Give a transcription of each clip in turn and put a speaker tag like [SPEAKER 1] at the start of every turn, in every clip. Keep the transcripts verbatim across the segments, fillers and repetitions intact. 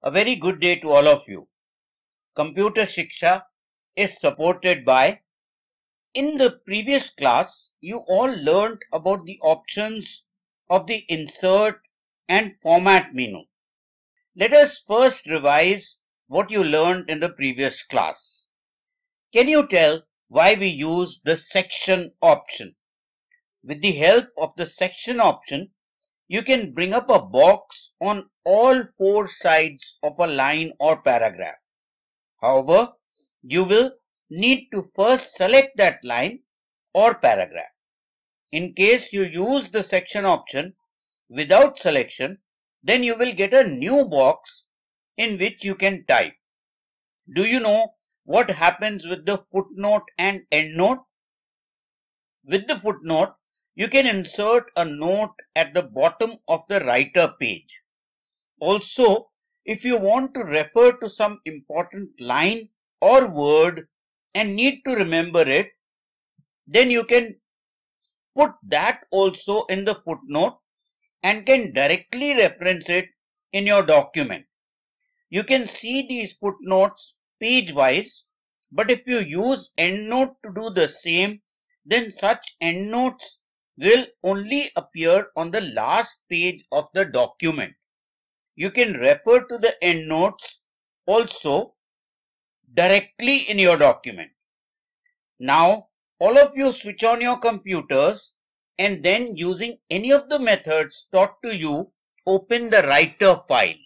[SPEAKER 1] A very good day to all of you. Computer Shiksha is supported by. In the previous class, you all learned about the options of the insert and format menu. Let us first revise what you learned in the previous class. Can you tell why we use the section option? With the help of the section option, you can bring up a box on all four sides of a line or paragraph. However, you will need to first select that line or paragraph. In case you use the section option without selection, then you will get a new box in which you can type. Do you know what happens with the footnote and endnote? With the footnote, you can insert a note at the bottom of the writer page. Also, if you want to refer to some important line or word and need to remember it, then you can put that also in the footnote and can directly reference it in your document. You can see these footnotes page-wise, but if you use EndNote to do the same, then such EndNotes will only appear on the last page of the document. You can refer to the EndNotes also directly in your document. Now, all of you switch on your computers and then using any of the methods taught to you, open the writer file.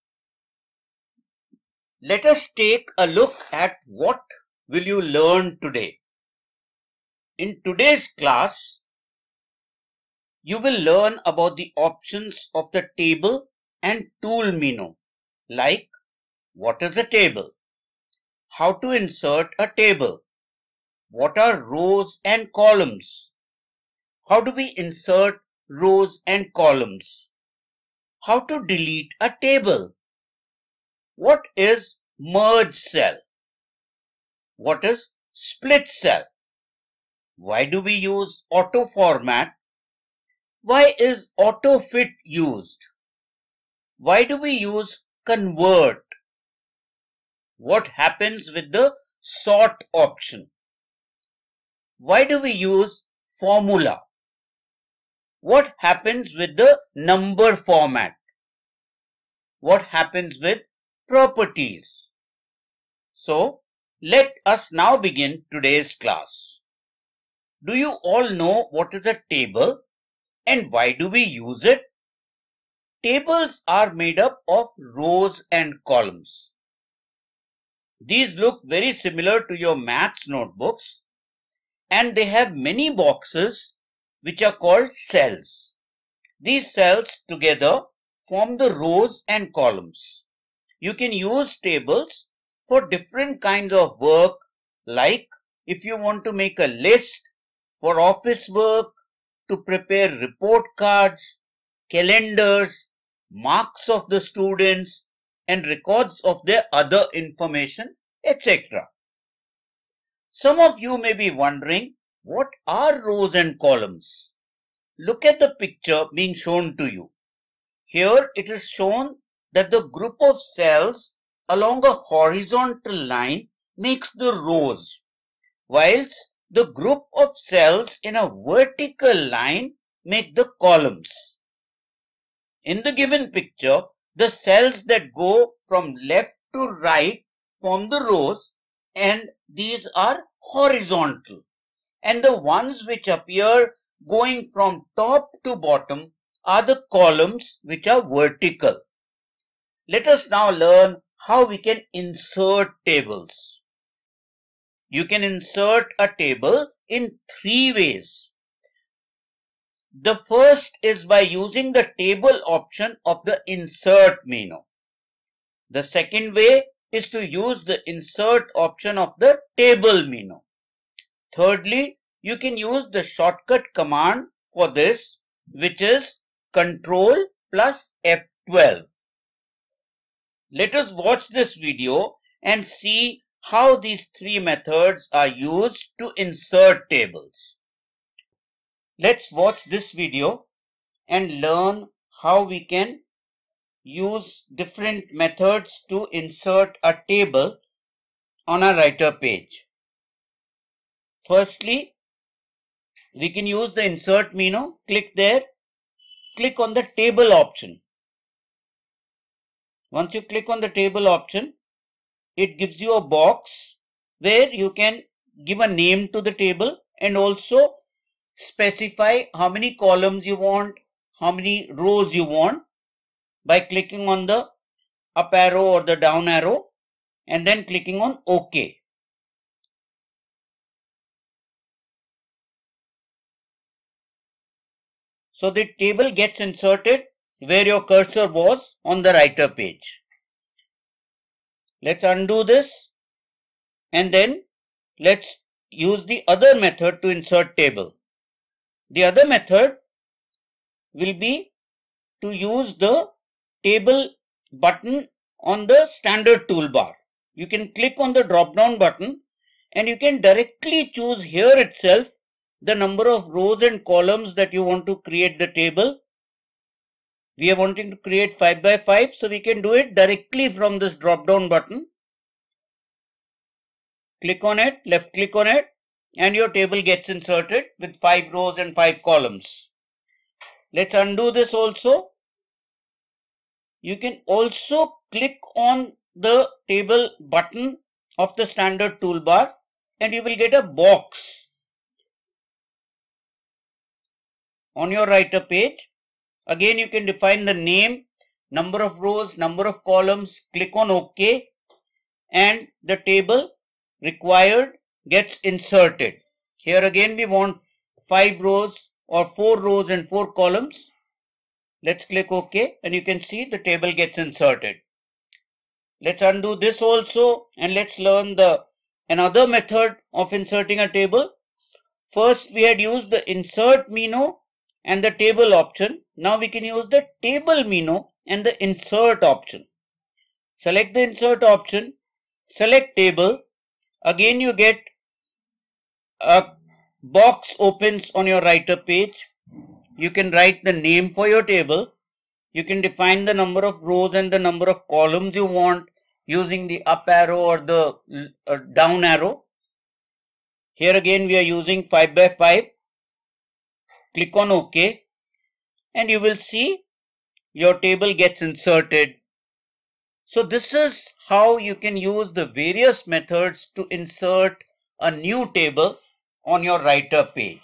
[SPEAKER 1] Let us take a look at what will you learn today. In today's class, you will learn about the options of the table and tool menu, like what is a table, how to insert a table, what are rows and columns, how do we insert rows and columns, how to delete a table, what is merge cell, what is split cell, why do we use auto format, why is auto fit used, why do we use convert, what happens with the sort option, why do we use formula, what happens with the number format, what happens with properties. So, let us now begin today's class. Do you all know what is a table and why do we use it? Tables are made up of rows and columns. These look very similar to your maths notebooks and they have many boxes which are called cells. These cells together form the rows and columns. You can use tables for different kinds of work, like if you want to make a list for office work, to prepare report cards, calendars, marks of the students, and records of their other information, et cetera. Some of you may be wondering, what are rows and columns? Look at the picture being shown to you. Here it is shown that the group of cells along a horizontal line makes the rows, whilst the group of cells in a vertical line make the columns. In the given picture, the cells that go from left to right form the rows and these are horizontal. And the ones which appear going from top to bottom are the columns which are vertical. Let us now learn how we can insert tables. You can insert a table in three ways. The first is by using the table option of the insert menu. The second way is to use the insert option of the table menu. Thirdly, you can use the shortcut command for this, which is Control plus F twelve. Let us watch this video and see how these three methods are used to insert tables. Let's watch this video and learn how we can use different methods to insert a table on a writer page. Firstly, we can use the insert menu. Click there, click on the table option. Once you click on the table option, it gives you a box where you can give a name to the table and also specify how many columns you want, how many rows you want by clicking on the up arrow or the down arrow and then clicking on OK. So the table gets inserted where your cursor was on the writer page. Let's undo this and then let's use the other method to insert table. The other method will be to use the table button on the standard toolbar. You can click on the drop down button and you can directly choose here itself the number of rows and columns that you want to create the table. We are wanting to create five by five, so we can do it directly from this drop down button. Click on it, left click on it, and your table gets inserted with five rows and five columns. Let's undo this also. You can also click on the table button of the standard toolbar and you will get a box on your writer page. Again, you can define the name, number of rows, number of columns, click on OK, and the table required gets inserted. Here again we want five rows or four rows and four columns. Let's click OK and you can see the table gets inserted. Let's undo this also and let's learn the another method of inserting a table. First we had used the insert menu and the table option. Now we can use the table menu and the insert option. Select the insert option, select table. Again you get a box opens on your writer page. You can write the name for your table. You can define the number of rows and the number of columns you want using the up arrow or the uh, down arrow. Here again we are using five by five. Click on OK and you will see your table gets inserted. So this is how you can use the various methods to insert a new table on your writer page.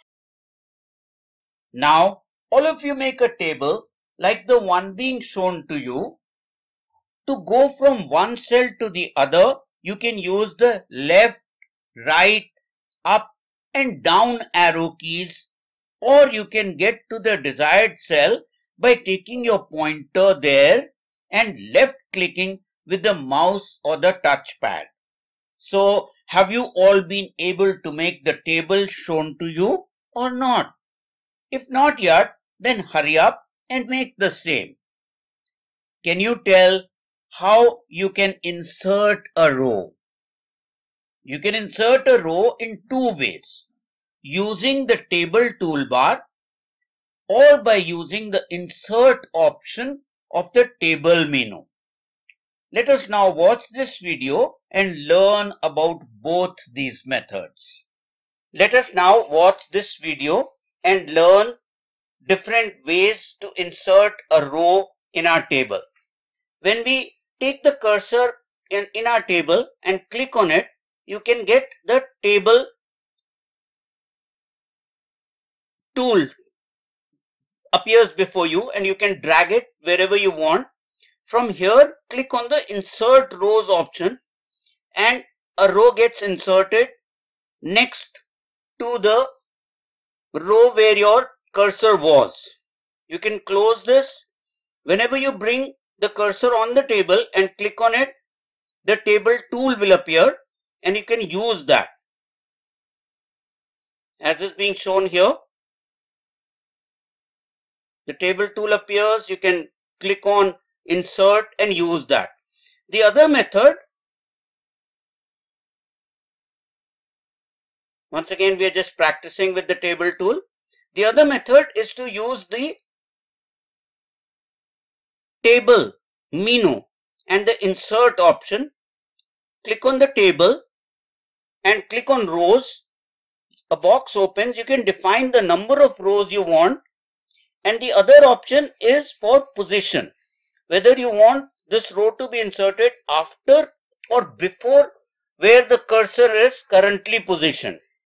[SPEAKER 1] Now all of you make a table like the one being shown to you. To go from one cell to the other, you can use the left, right, up and down arrow keys, or you can get to the desired cell by taking your pointer there and left clicking with the mouse or the touchpad. So have you all been able to make the table shown to you or not? If not yet, then hurry up and make the same. Can you tell how you can insert a row? You can insert a row in two ways, using the table toolbar or by using the insert option of the table menu. Let us now watch this video and learn about both these methods. Let us now watch this video and learn different ways to insert a row in our table. When we take the cursor in, in our table and click on it, you can get the table tool appears before you and you can drag it wherever you want. From here, click on the insert rows option and a row gets inserted next to the row where your cursor was. You can close this. Whenever you bring the cursor on the table and click on it, the table tool will appear and you can use that. As is being shown here, the table tool appears. You can click on insert and use that. The other method, once again we are just practicing with the table tool. The other method is to use the table menu and the insert option, click on the table and click on rows. A box opens. You can define the number of rows you want, and the other option is for position, whether you want this row to be inserted after or before where the cursor is currently positioned.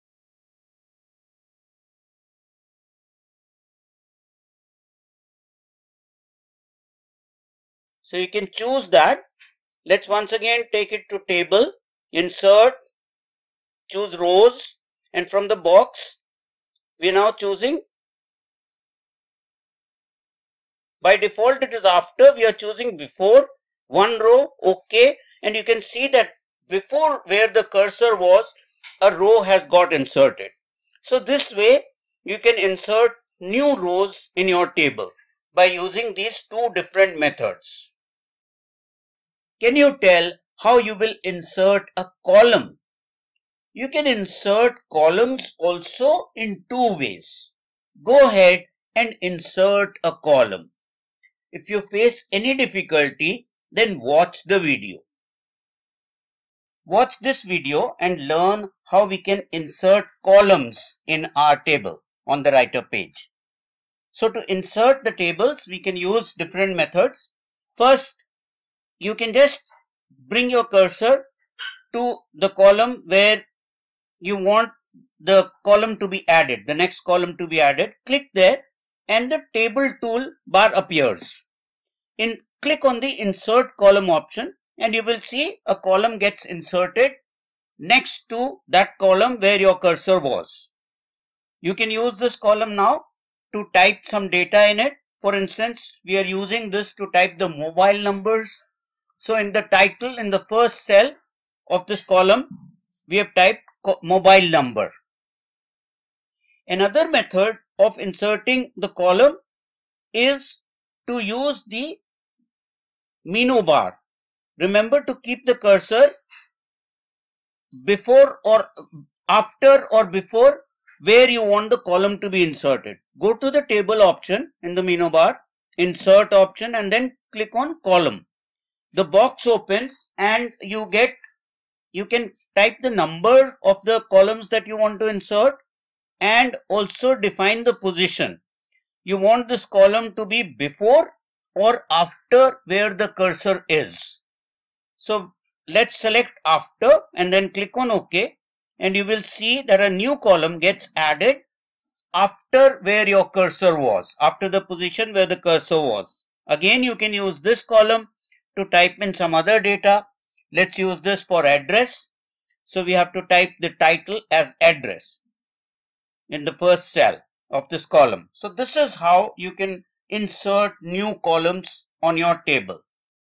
[SPEAKER 1] So you can choose that. Let's once again take it to table, insert, choose rows, and from the box we are now choosing, by default it is after, we are choosing before, one row, OK, and you can see that before where the cursor was, a row has got inserted. So this way you can insert new rows in your table by using these two different methods. Can you tell how you will insert a column? You can insert columns also in two ways. Go ahead and insert a column. If you face any difficulty, then watch the video. Watch this video and learn how we can insert columns in our table on the writer page. So to insert the tables, we can use different methods. First, you can just bring your cursor to the column where you want the column to be added, the next column to be added. Click there and the table tool bar appears. In click on the insert column option and you will see a column gets inserted next to that column where your cursor was. You can use this column now to type some data in it. For instance, we are using this to type the mobile numbers. So in the title, in the first cell of this column, we have typed mobile number. Another method of inserting the column is to use the menu bar. Remember to keep the cursor before or after or before where you want the column to be inserted. Go to the table option in the menu bar, insert option, and then click on column. The box opens and you get, you can type the number of the columns that you want to insert and also define the position. You want this column to be before or after where the cursor is. So let's select after and then click on OK, and you will see that a new column gets added after where your cursor was, after the position where the cursor was. Again, you can use this column to type in some other data. Let's use this for address. So we have to type the title as address in the first cell of this column. So this is how you can insert new columns on your table.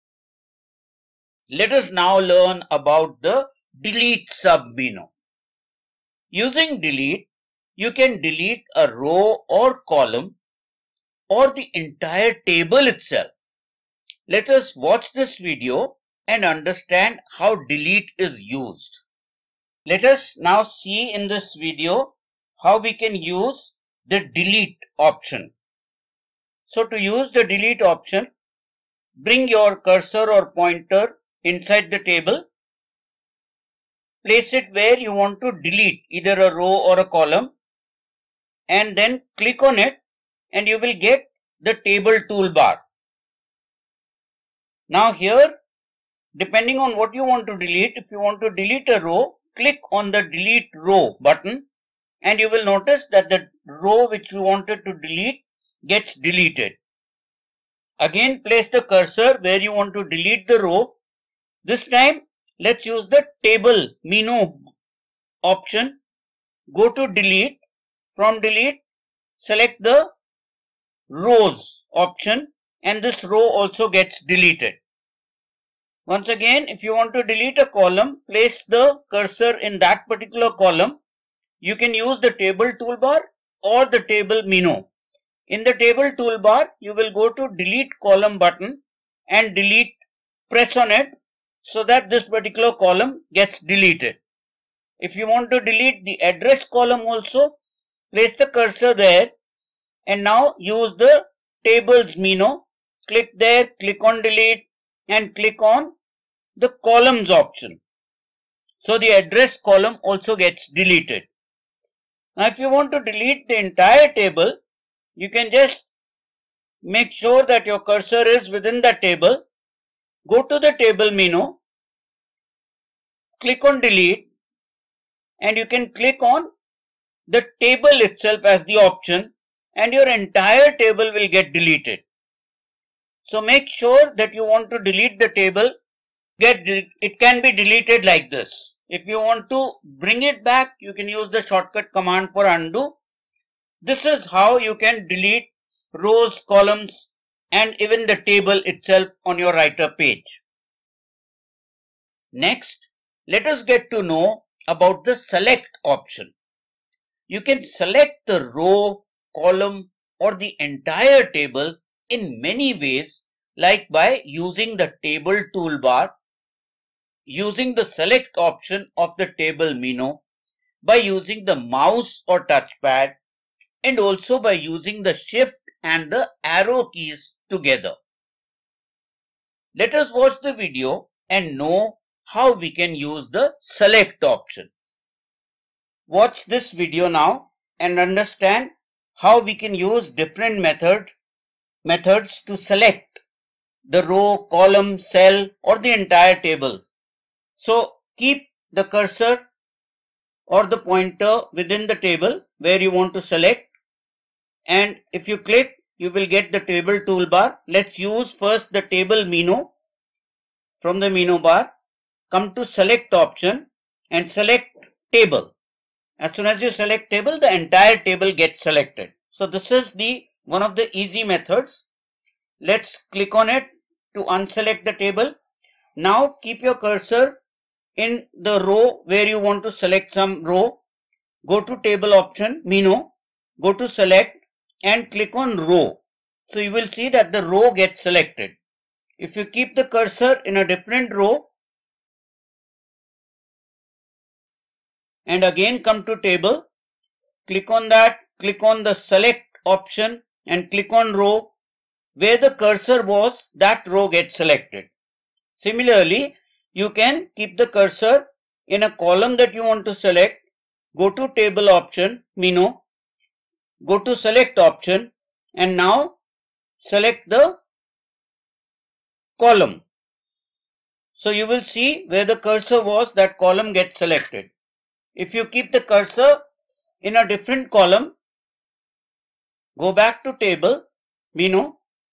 [SPEAKER 1] Let us now learn about the delete sub-menu. Using delete, you can delete a row or column or the entire table itself. Let us watch this video and understand how delete is used. Let us now see in this video how we can use the delete option. So to use the delete option, bring your cursor or pointer inside the table. Place it where you want to delete either a row or a column and then click on it and you will get the table toolbar. Now here, depending on what you want to delete, if you want to delete a row, click on the delete row button and you will notice that the row which you wanted to delete gets deleted. Again, place the cursor where you want to delete the row. This time, let's use the table menu option. Go to delete. From delete, select the rows option and this row also gets deleted. Once again, if you want to delete a column, place the cursor in that particular column. You can use the table toolbar or the table menu. In the table toolbar, you will go to delete column button and delete, press on it so that this particular column gets deleted. If you want to delete the address column also, place the cursor there and now use the tables menu click there, click on delete and click on the columns option. So the address column also gets deleted. Now if you want to delete the entire table, you can just make sure that your cursor is within the table. Go to the table menu, click on delete, and you can click on the table itself as the option, and your entire table will get deleted. So make sure that you want to delete the table. Get it can be deleted like this. If you want to bring it back, you can use the shortcut command for undo. This is how you can delete rows, columns, and even the table itself on your writer page. Next, let us get to know about the select option. You can select the row, column, or the entire table in many ways, like by using the table toolbar, using the select option of the table menu, by using the mouse or touchpad, and also by using the shift and the arrow keys together. Let us watch the video and know how we can use the select option. Watch this video now and understand how we can use different method, methods to select the row, column, cell, or the entire table. So keep the cursor or the pointer within the table where you want to select, and if you click, you will get the table toolbar. Let's use first the table menu. From the menu bar, come to select option and select table. As soon as you select table, the entire table gets selected. So this is the one of the easy methods. Let's click on it to unselect the table. Now keep your cursor in the row where you want to select some row. Go to table option, menu, go to select and click on row. So you will see that the row gets selected. If you keep the cursor in a different row and again come to table, click on that, click on the select option and click on row. Where the cursor was, that row gets selected. Similarly, you can keep the cursor in a column that you want to select. Go to table option, menu, go to select option and now select the column. So you will see where the cursor was, that column gets selected. If you keep the cursor in a different column, go back to table, menu,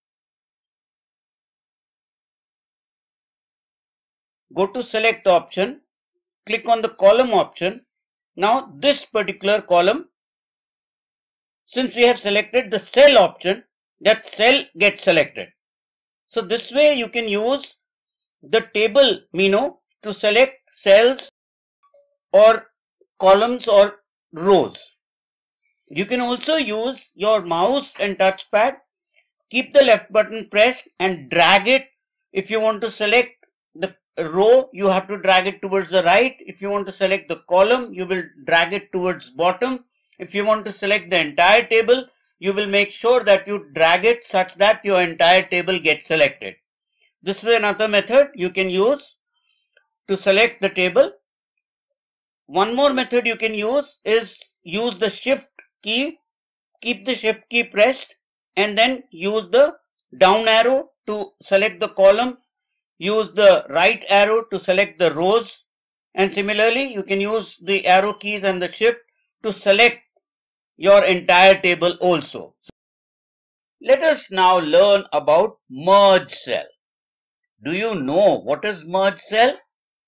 [SPEAKER 1] go to select option, click on the column option. Now this particular column, since we have selected the cell option, that cell gets selected. So this way you can use the table menu to select cells or columns or rows. You can also use your mouse and touchpad. Keep the left button pressed and drag it. If you want to select the row, you have to drag it towards the right. If you want to select the column, you will drag it towards bottom. If you want to select the entire table, you will make sure that you drag it such that your entire table gets selected. This is another method you can use to select the table. One more method you can use is use the shift key, keep the shift key pressed and then use the down arrow to select the column, use the right arrow to select the rows, and similarly you can use the arrow keys and the shift to select your entire table also. Let us now learn about merge cell. Do you know what is merge cell?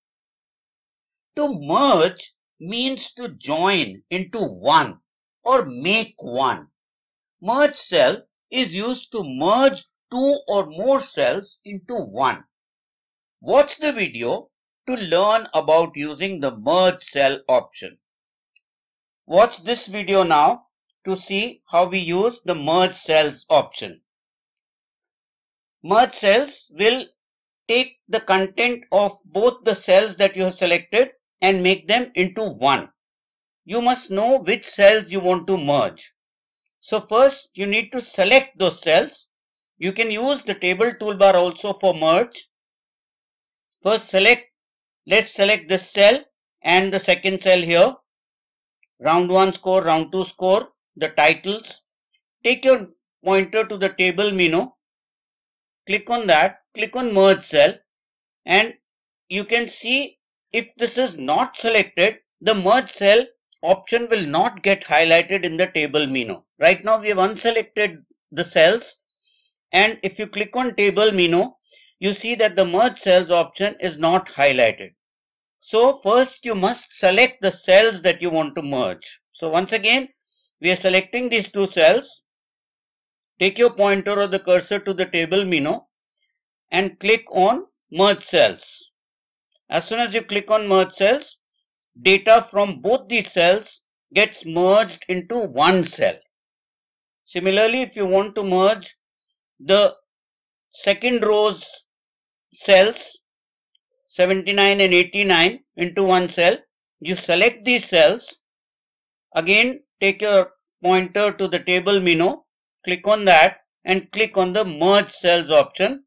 [SPEAKER 1] To merge means to join into one or make one. Merge cell is used to merge two or more cells into one. Watch the video to learn about using the merge cell option. Watch this video now to see how we use the merge cells option. Merge cells will take the content of both the cells that you have selected and make them into one. You must know which cells you want to merge. So first you need to select those cells. You can use the table toolbar also for merge. First select, let's select this cell and the second cell here. Round one score, round two score, the titles. Take your pointer to the table menu. Click on that, click on merge cell, and you can see if this is not selected, the merge cell option will not get highlighted in the table menu. Right now we have unselected the cells, and if you click on table menu, you see that the merge cells option is not highlighted. So first you must select the cells that you want to merge. So once again, we are selecting these two cells. Take your pointer or the cursor to the table menu and click on merge cells. As soon as you click on merge cells, data from both these cells gets merged into one cell. Similarly, if you want to merge the second row's cells seventy-nine and eighty-nine into one cell, you select these cells. Again, take your pointer to the table menu, click on that and click on the merge cells option,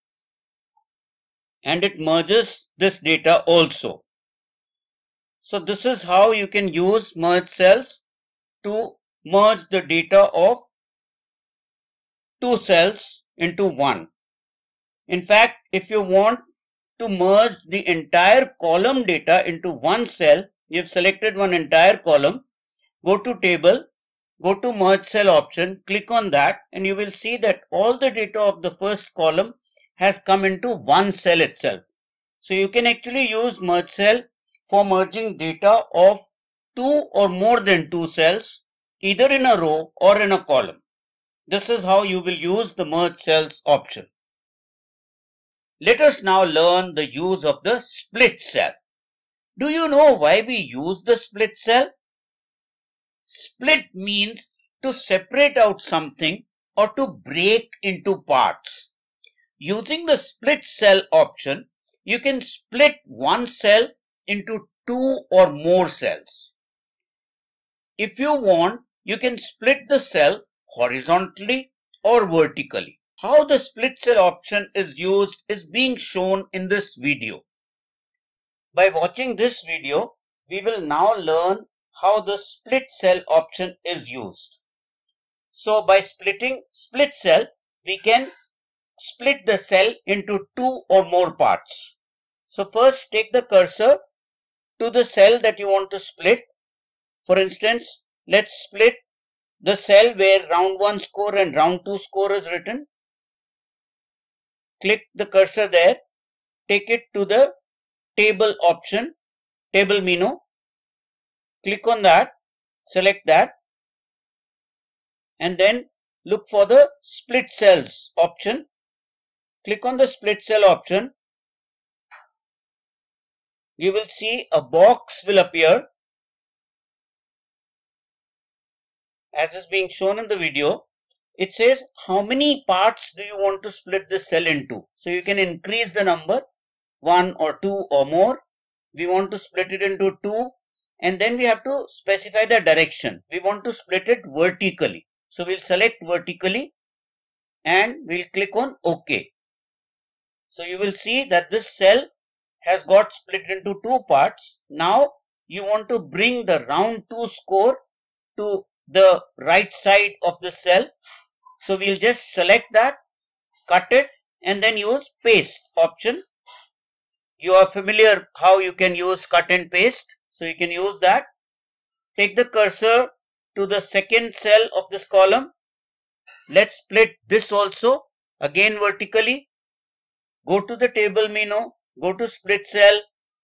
[SPEAKER 1] and it merges this data also. So this is how you can use merge cells to merge the data of two cells into one. In fact, if you want to merge the entire column data into one cell, you have selected one entire column, go to table, go to merge cell option, click on that, and you will see that all the data of the first column has come into one cell itself. So you can actually use merge cell for merging data of two or more than two cells, either in a row or in a column. This is how you will use the merge cells option. Let us now learn the use of the split cell. Do you know why we use the split cell? Split means to separate out something or to break into parts. Using the split cell option, you can split one cell into two or more cells. If you want, you can split the cell horizontally or vertically. How the split cell option is used is being shown in this video. By watching this video, we will now learn how the split cell option is used. So by splitting split cell, we can split the cell into two or more parts. So first take the cursor to the cell that you want to split. For instance, let's split the cell where round one score and round two score is written. Click the cursor there, take it to the table option, table menu. Click on that, select that, and then look for the split cells option. Click on the split cell option. You will see a box will appear as is being shown in the video. It says how many parts do you want to split this cell into. So you can increase the number, one or two or more. We want to split it into two, and then we have to specify the direction. We want to split it vertically. So we'll select vertically and we'll click on OK. So you will see that this cell has got split into two parts. Now you want to bring the round two score to the right side of the cell. So we'll just select that, cut it, and then use paste option. You are familiar how you can use cut and paste. So you can use that. Take the cursor to the second cell of this column. Let's split this also, again vertically. Go to the table menu, go to split cell.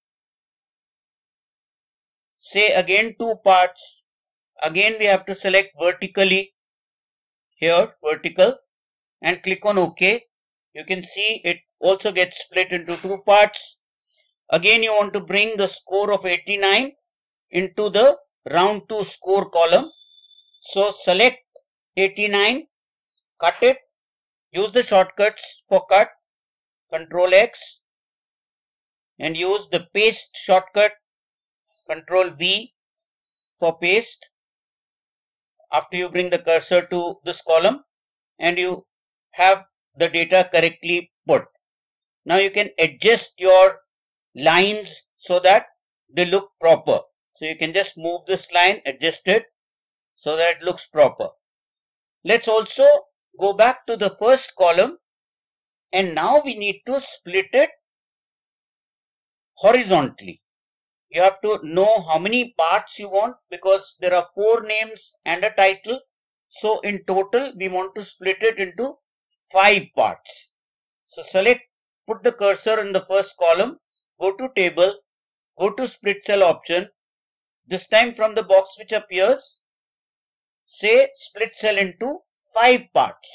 [SPEAKER 1] Say again two parts. Again we have to select vertically. Here, vertical, and click on OK. You can see it also gets split into two parts. Again, you want to bring the score of eighty-nine into the round two score column. So select eighty-nine, cut it, use the shortcuts for cut, Control X, and use the paste shortcut, Control V for paste. After you bring the cursor to this column, and you have the data correctly put. Now you can adjust your lines so that they look proper. So you can just move this line, adjust it so that it looks proper. Let's also go back to the first column, and now we need to split it horizontally. You have to know how many parts you want because there are four names and a title. So in total, we want to split it into five parts. So select, put the cursor in the first column, go to table, go to split cell option. This time from the box which appears, say split cell into five parts.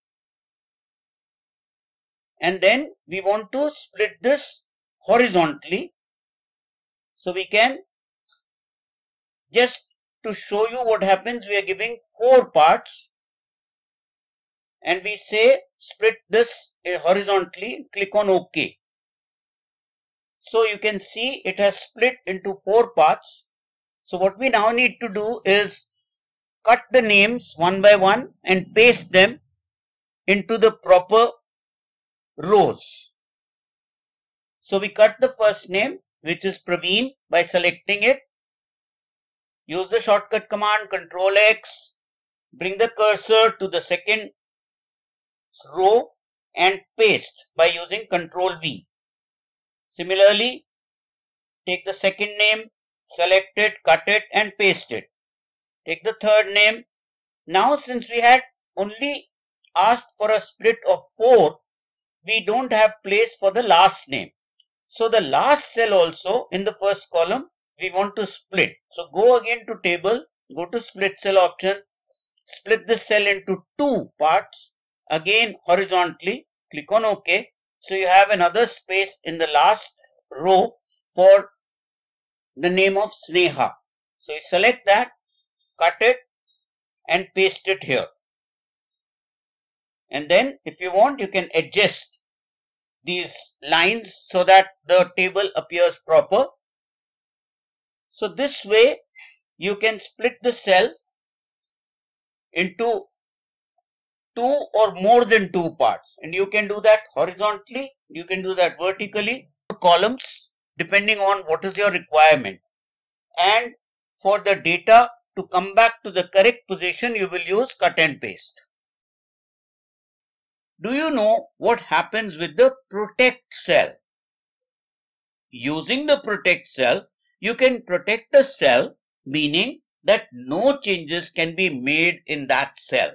[SPEAKER 1] And then we want to split this horizontally. So we can, just to show you what happens, we are giving four parts and we say split this horizontally, click on OK. So you can see it has split into four parts. So what we now need to do is cut the names one by one and paste them into the proper rows. So we cut the first name, which is Praveen, by selecting it. Use the shortcut command control X, bring the cursor to the second row and paste by using control V. Similarly, take the second name, select it, cut it and paste it. Take the third name. Now since we had only asked for a split of four, we don't have place for the last name. So the last cell also in the first column we want to split. So go again to table, go to split cell option, split this cell into two parts, again horizontally, click on OK. So you have another space in the last row for the name of Sneha. So you select that, cut it and paste it here. And then if you want, you can adjust these lines so that the table appears proper. So this way you can split the cell into two or more than two parts, and you can do that horizontally, you can do that vertically, columns depending on what is your requirement. And for the data to come back to the correct position, you will use cut and paste. Do you know what happens with the protect cell? Using the protect cell, you can protect the cell, meaning that no changes can be made in that cell.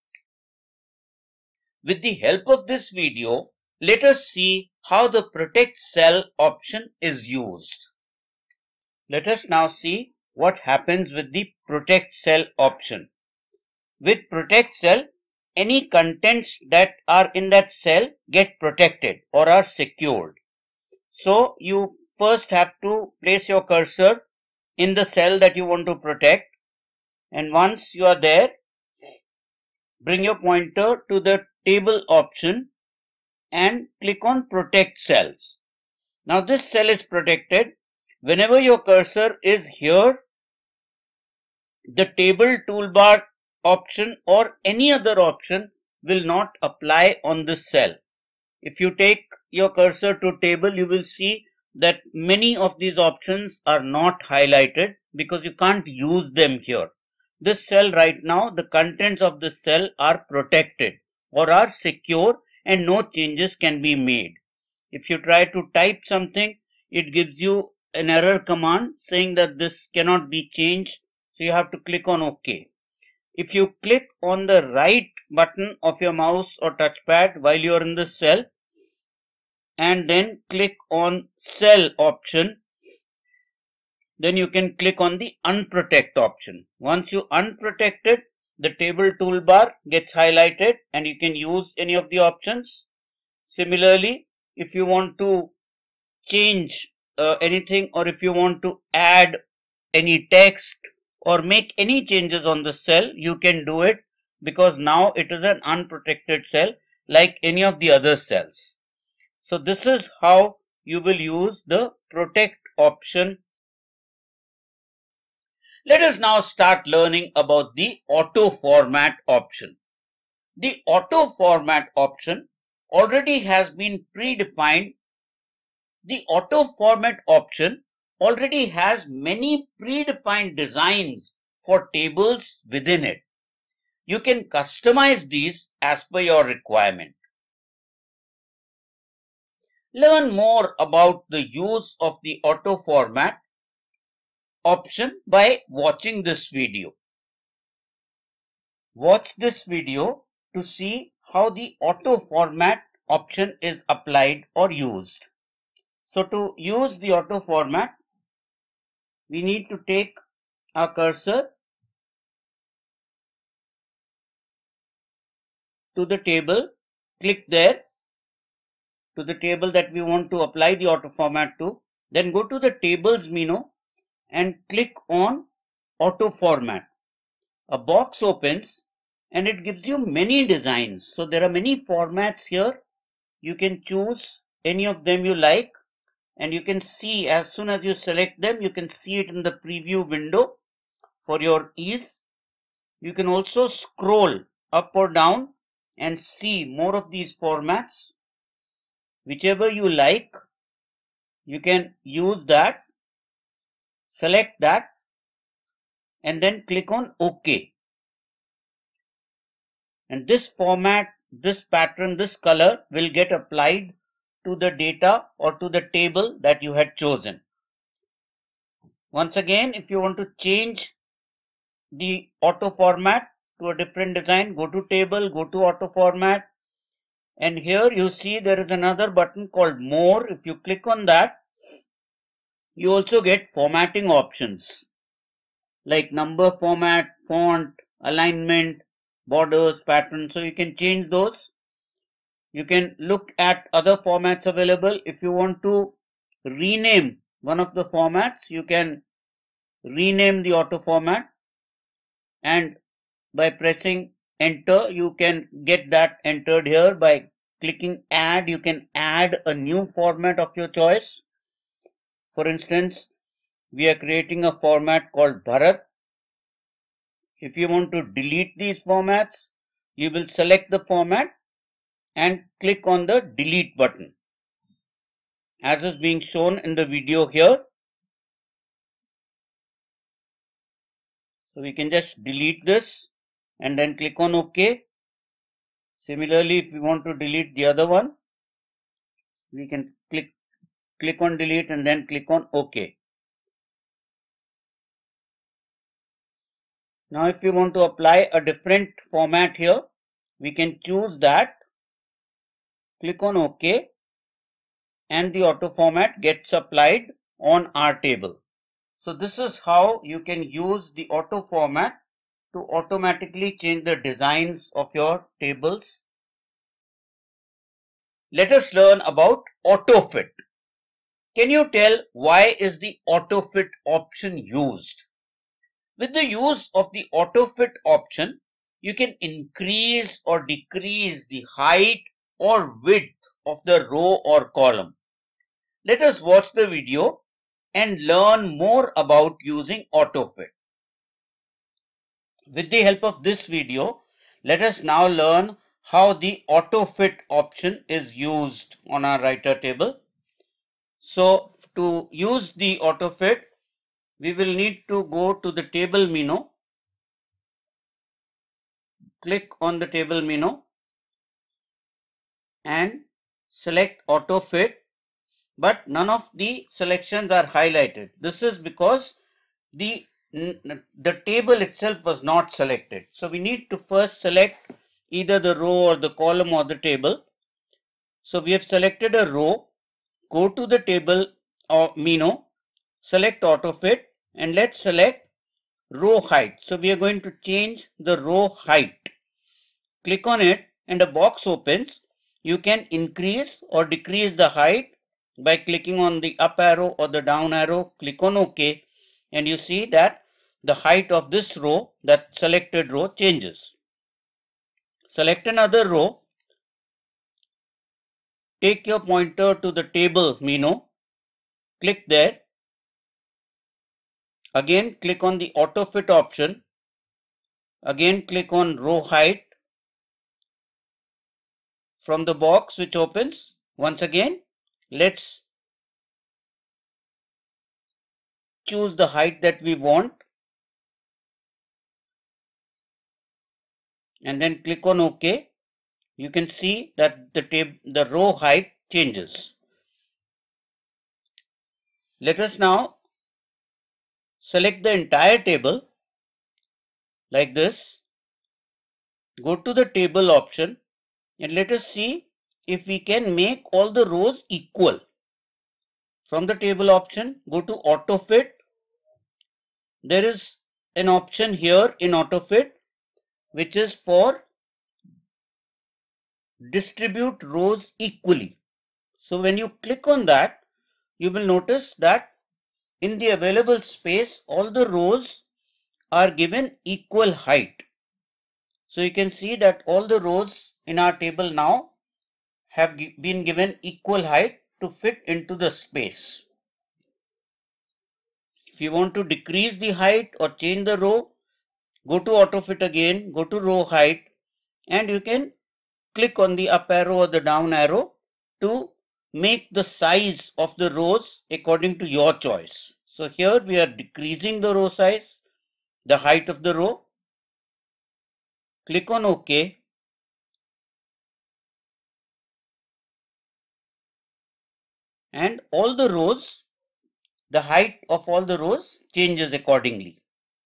[SPEAKER 1] With the help of this video, let us see how the protect cell option is used. Let us now see what happens with the protect cell option. With protect cell, any contents that are in that cell get protected or are secured. So you first have to place your cursor in the cell that you want to protect, and once you are there, bring your pointer to the table option and click on protect cells. Now this cell is protected. Whenever your cursor is here, the table toolbar option or any other option will not apply on this cell. If you take your cursor to table, you will see that many of these options are not highlighted because you can't use them here. This cell right now, the contents of this cell are protected or are secure and no changes can be made. If you try to type something, it gives you an error command saying that this cannot be changed. So you have to click on OK. If you click on the right button of your mouse or touchpad while you are in this cell and then click on cell option, then you can click on the unprotect option. Once you unprotect it, the table toolbar gets highlighted and you can use any of the options. Similarly, if you want to change uh, anything, or if you want to add any text or make any changes on the cell, you can do it because now it is an unprotected cell like any of the other cells. So this is how you will use the protect option. Let us now start learning about the auto format option. The auto format option already has been predefined. The auto format option already has many predefined designs for tables within it. You can customize these as per your requirement. Learn more about the use of the auto format option by watching this video. Watch this video to see how the auto format option is applied or used. So to use the auto format, we need to take our cursor to the table, click there to the table that we want to apply the auto format to, then go to the tables menu and click on auto format. A box opens and it gives you many designs. So there are many formats here. You can choose any of them you like, and you can see as soon as you select them, you can see it in the preview window for your ease. You can also scroll up or down and see more of these formats. Whichever you like, you can use that, select that, and then click on OK. And this format, this pattern, this color will get applied to the data or to the table that you had chosen. Once again, if you want to change the auto format to a different design, go to table, go to auto format, and here you see there is another button called more. If you click on that, you also get formatting options like number format, font, alignment, borders, patterns. So you can change those. You can look at other formats available. If you want to rename one of the formats, you can rename the auto format, and by pressing enter, you can get that entered here. By clicking add, you can add a new format of your choice. For instance, we are creating a format called Bharat. If you want to delete these formats, you will select the format and click on the delete button, as is being shown in the video here. So we can just delete this and then click on OK. Similarly, if we want to delete the other one, we can click click on delete and then click on OK. Now if we want to apply a different format here, we can choose that, click on OK, and the auto format gets applied on our table. So this is how you can use the auto format to automatically change the designs of your tables. Let us learn about AutoFit. Can you tell why is the AutoFit option used? With the use of the AutoFit option, you can increase or decrease the height or width of the row or column. Let us watch the video and learn more about using AutoFit. With the help of this video, let us now learn how the AutoFit option is used on our writer table. So to use the AutoFit, we will need to go to the table menu, click on the table menu and select AutoFit, but none of the selections are highlighted. This is because the the table itself was not selected. So we need to first select either the row or the column or the table. So we have selected a row. Go to the table or menu, select AutoFit, and let's select row height. So we are going to change the row height. Click on it and a box opens. You can increase or decrease the height by clicking on the up arrow or the down arrow. Click on OK, and you see that the height of this row, that selected row, changes. Select another row. Take your pointer to the table menu. Click there. Again, click on the AutoFit option. Again, click on row height. from the box which opens. Once again, let's choose the height that we want and then click on OK. You can see that the table, the row height changes. Let us now select the entire table like this. Go to the table option and let us see if we can make all the rows equal. From the table option, go to Auto Fit. There is an option here in Auto Fit which is for distribute rows equally. So when you click on that, you will notice that in the available space, all the rows are given equal height. So you can see that all the rows in our table now have been given equal height to fit into the space. If you want to decrease the height or change the row, go to Auto Fit again, go to row height, and you can click on the up arrow or the down arrow to make the size of the rows according to your choice. So here we are decreasing the row size, the height of the row. Click on OK. And all the rows, the height of all the rows changes accordingly.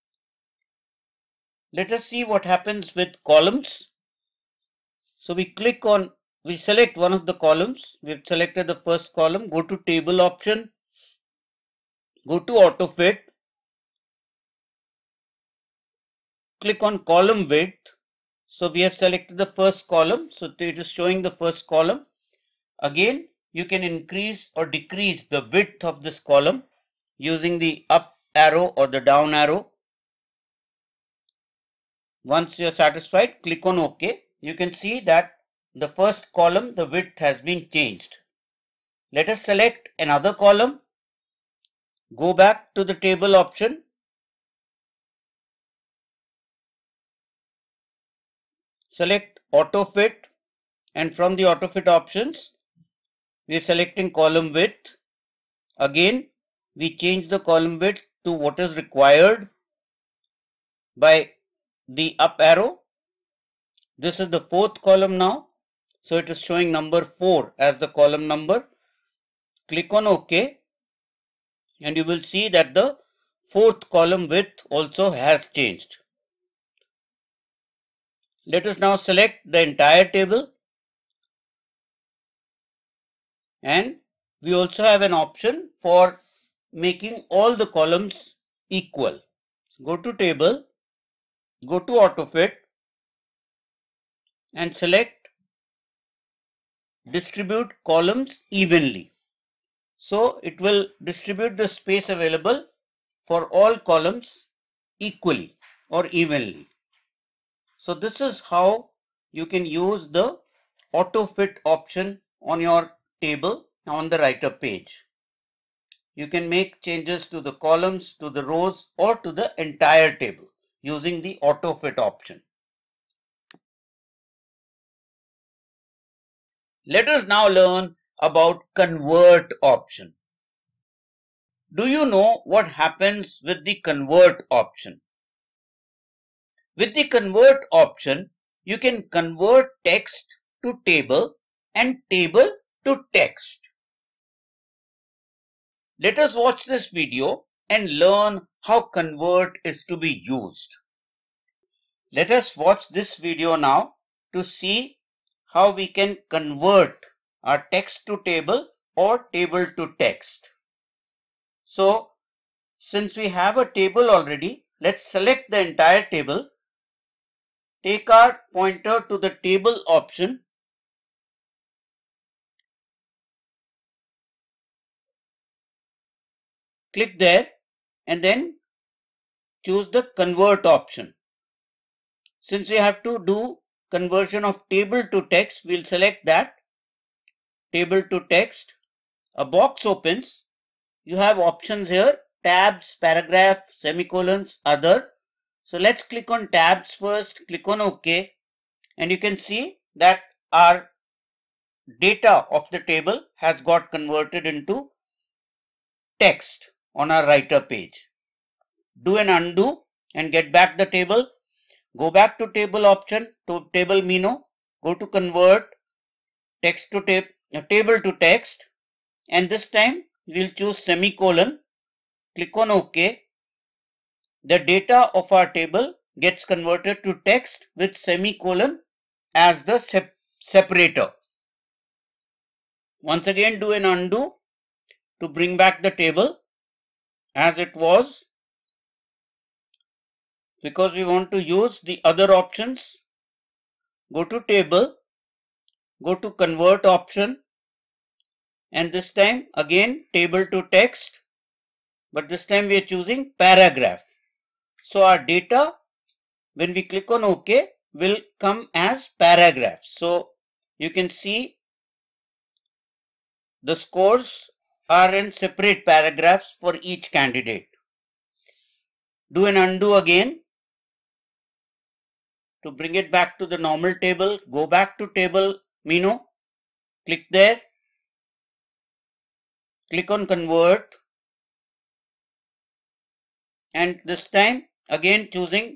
[SPEAKER 1] Let us see what happens with columns. So we click on, we select one of the columns. We've selected the first column. Go to table option. Go to Auto Fit. Click on column width. So we have selected the first column. So it is showing the first column. Again, you can increase or decrease the width of this column using the up arrow or the down arrow. Once you are satisfied, click on OK. You can see that the first column, the width has been changed. Let us select another column. Go back to the table option. Select Auto Fit, and from the Auto Fit options, we are selecting column width. Again, we change the column width to what is required by the up arrow. This is the fourth column now. So it is showing number four as the column number. Click on OK. And you will see that the fourth column width also has changed. Let us now select the entire table. And we also have an option for making all the columns equal. Go to table, go to Auto Fit and select distribute columns evenly. So it will distribute the space available for all columns equally or evenly. So this is how you can use the Auto Fit option on your table on the writer page. You can make changes to the columns, to the rows, or to the entire table using the Auto Fit option. Let us now learn about Convert option. Do you know what happens with the Convert option? With the Convert option, you can convert text to table and table to text. Let us watch this video and learn how Convert is to be used. Let us watch this video now to see how we can convert our text to table or table to text. So, since we have a table already, let's select the entire table. Take our pointer to the table option. Click there and then choose the Convert option. Since we have to do conversion of table to text, we'll select that. Table to text. A box opens. You have options here: tabs, paragraph, semicolons, other. So let's click on tabs first. Click on OK. And you can see that our data of the table has got converted into text on our writer page. Do an undo and get back the table. Go back to table option, to table menu, go to convert text to tab, uh, table to text, and this time we'll choose semicolon. Click on OK. The data of our table gets converted to text with semicolon as the sep separator. Once again, do an undo to bring back the table as it was, because we want to use the other options. Go to table, go to convert option, and this time again table to text, but this time we are choosing paragraph. So our data, when we click on OK, will come as paragraphs. So you can see the scores are in separate paragraphs for each candidate. Do an undo again to bring it back to the normal table. Go back to table menu, click there, click on convert, and this time again choosing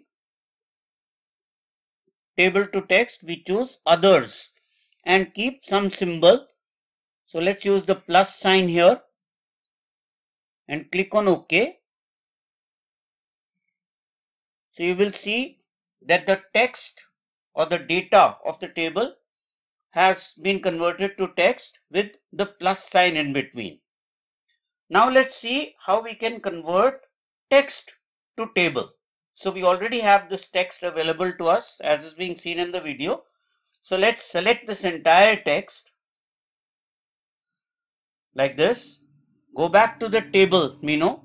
[SPEAKER 1] table to text, we choose others and keep some symbol. So let's use the plus sign here and click on OK. So you will see that the text or the data of the table has been converted to text with the plus sign in between. Now let's see how we can convert text to table. So we already have this text available to us as is being seen in the video. So let's select this entire text like this. Go back to the table menu.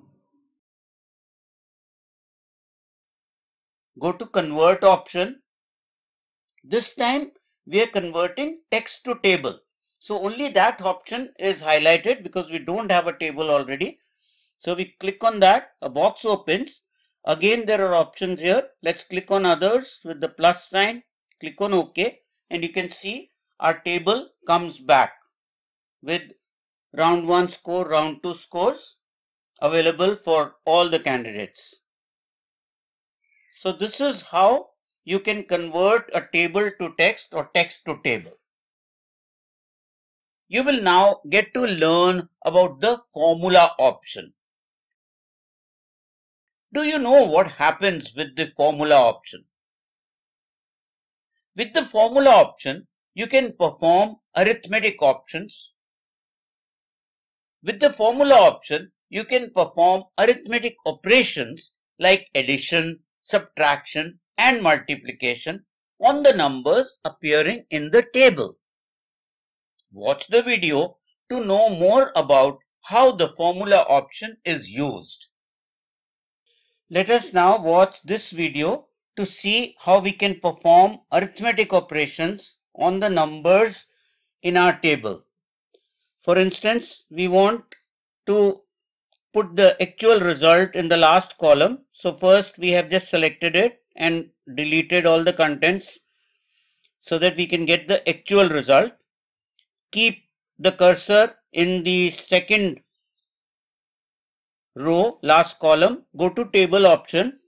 [SPEAKER 1] Go to convert option. This time we are converting text to table. So only that option is highlighted because we don't have a table already. So we click on that, a box opens. Again there are options here. Let's click on others with the plus sign. Click on OK, and you can see our table comes back with round one score, round two scores available for all the candidates. So this is how you can convert a table to text or text to table. You will now get to learn about the formula option. Do you know what happens with the formula option? With the formula option, you can perform arithmetic options. With the formula option, you can perform arithmetic operations like addition, subtraction, and multiplication on the numbers appearing in the table. Watch the video to know more about how the formula option is used. Let us now watch this video to see how we can perform arithmetic operations on the numbers in our table. For instance, we want to put the actual result in the last column. So first we have just selected it and deleted all the contents so that we can get the actual result. Keep the cursor in the second row, last column. Go to table option.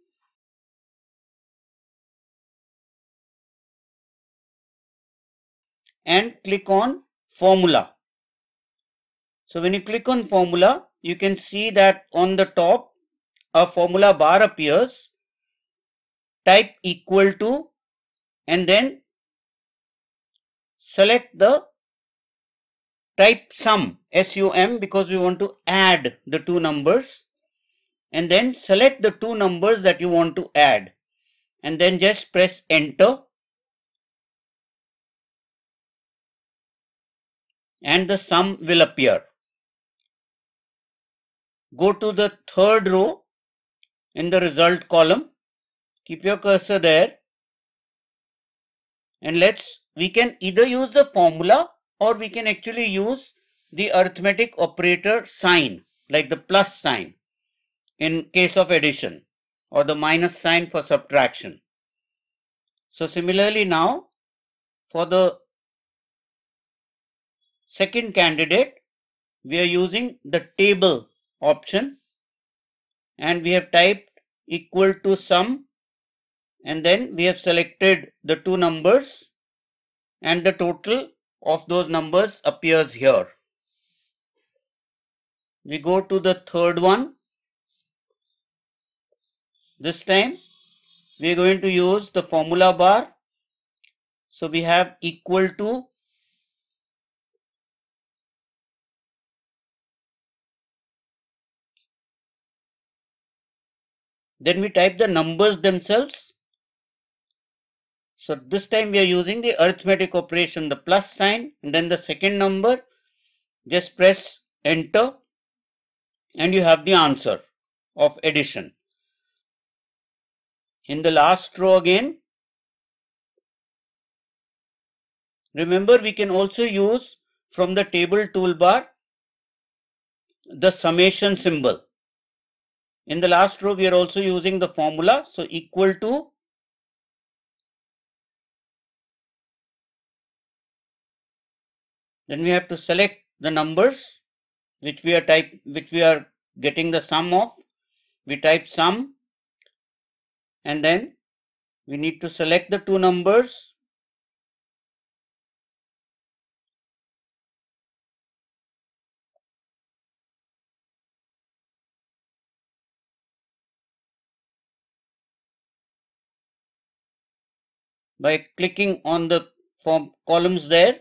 [SPEAKER 1] And click on formula. So when you click on formula, you can see that on the top a formula bar appears. Type equal to and then select the type sum, S U M, because we want to add the two numbers, and then select the two numbers that you want to add and then just press enter, and the sum will appear. Go to the third row in the result column. Keep your cursor there, and let's we can either use the formula or we can actually use the arithmetic operator sign like the plus sign in case of addition or the minus sign for subtraction. So similarly now for the second candidate, we are using the table option and we have typed equal to sum, and then we have selected the two numbers and the total of those numbers appears here. We go to the third one. This time we are going to use the formula bar. So we have equal to then we type the numbers themselves. So this time we are using the arithmetic operation, the plus sign, and then the second number. Just press enter and you have the answer of addition. In the last row again, remember we can also use from the table toolbar the summation symbol. In the last row we are also using the formula, so equal to then we have to select the numbers which we are type which we are getting the sum of. We type sum and then we need to select the two numbers. By clicking on the form columns there,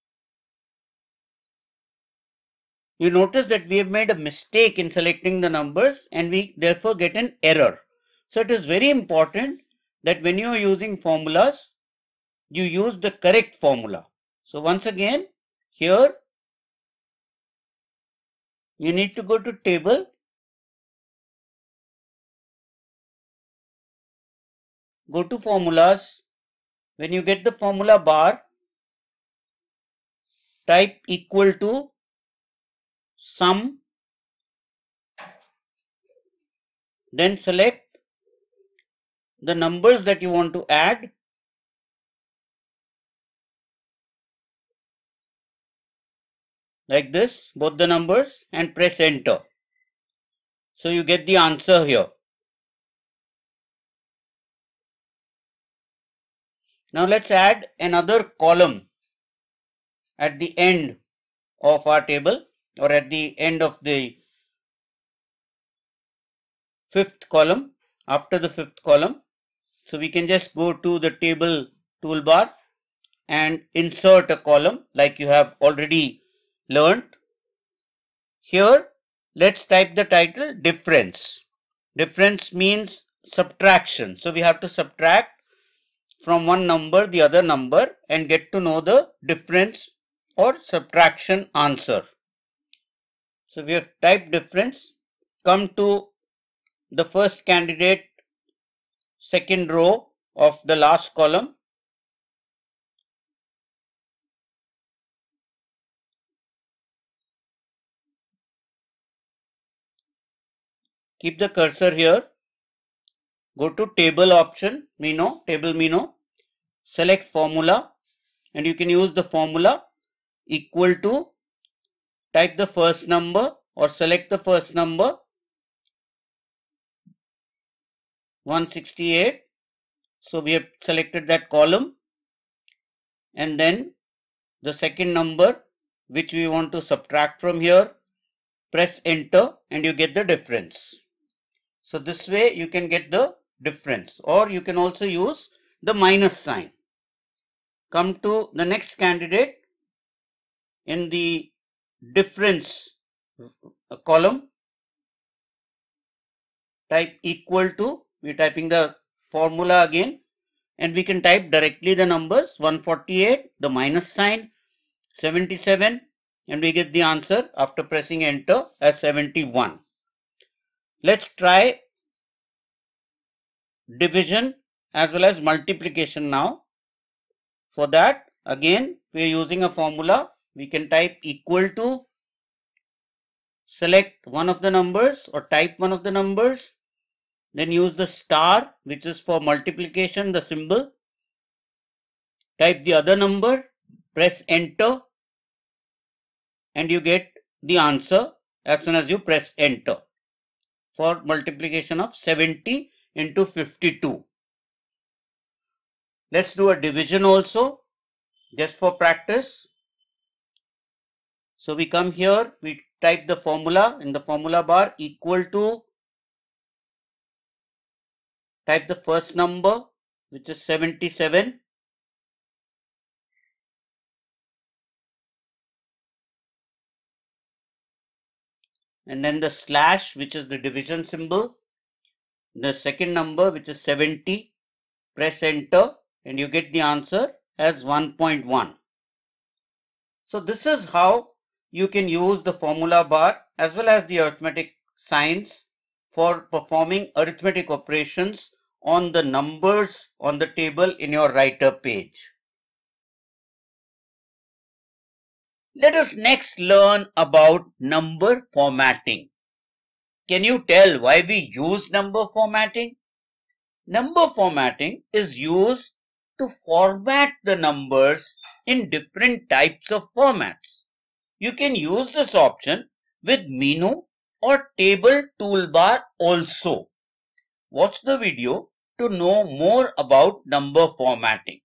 [SPEAKER 1] you notice that we have made a mistake in selecting the numbers and we therefore get an error. So it is very important that when you are using formulas, you use the correct formula. So once again, here you need to go to table, go to formulas. When you get the formula bar, type equal to sum, then select the numbers that you want to add. Like this, both the numbers, and press enter. So you get the answer here. Now let's add another column at the end of our table or at the end of the fifth column, after the fifth column. So we can just go to the table toolbar and insert a column like you have already learned. Here let's type the title difference. Difference means subtraction. So we have to subtract from one number the other number and get to know the difference or subtraction answer. So we have typed difference. Come to the first candidate, second row of the last column. Keep the cursor here. Go to table option, menu, table menu. Select formula and you can use the formula equal to, type the first number or select the first number, one hundred sixty-eight. So we have selected that column, and then the second number which we want to subtract from here, press enter and you get the difference. So this way you can get the difference, or you can also use the minus sign. Come to the next candidate in the difference column, type equal to, we are typing the formula again, and we can type directly the numbers one hundred forty-eight, the minus sign, seventy-seven, and we get the answer after pressing enter as seventy-one. Let's try division as well as multiplication now. For that, again we are using a formula. We can type equal to, select one of the numbers or type one of the numbers, then use the star which is for multiplication, the symbol, type the other number, press enter and you get the answer as soon as you press enter for multiplication of seventy into fifty-two. Let's do a division also, just for practice. So we come here, we type the formula in the formula bar, equal to, type the first number, which is seventy-seven. And then the slash, which is the division symbol. The second number, which is seventy. Press enter and you get the answer as one point one. So this is how you can use the formula bar as well as the arithmetic signs for performing arithmetic operations on the numbers on the table in your writer page. Let us next learn about number formatting. Can you tell why we use number formatting? Number formatting is used to format the numbers in different types of formats. You can use this option with menu or table toolbar also. Watch the video to know more about number formatting.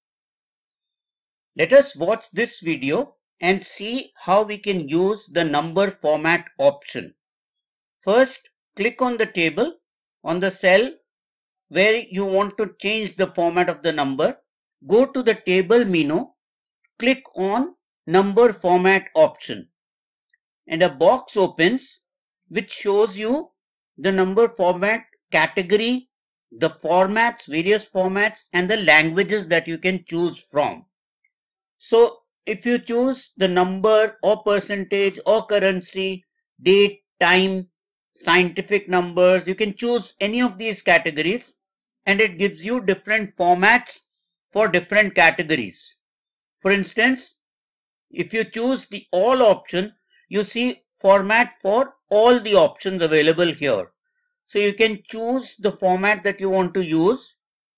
[SPEAKER 1] Let us watch this video and see how we can use the number format option. First, click on the table on the cell where you want to change the format of the number. Go to the table menu, click on number format option, and a box opens which shows you the number format category, the formats, various formats, and the languages that you can choose from. So if you choose the number or percentage or currency, date, time, scientific numbers, you can choose any of these categories and it gives you different formats for different categories. For instance, if you choose the all option, you see format for all the options available here. So you can choose the format that you want to use.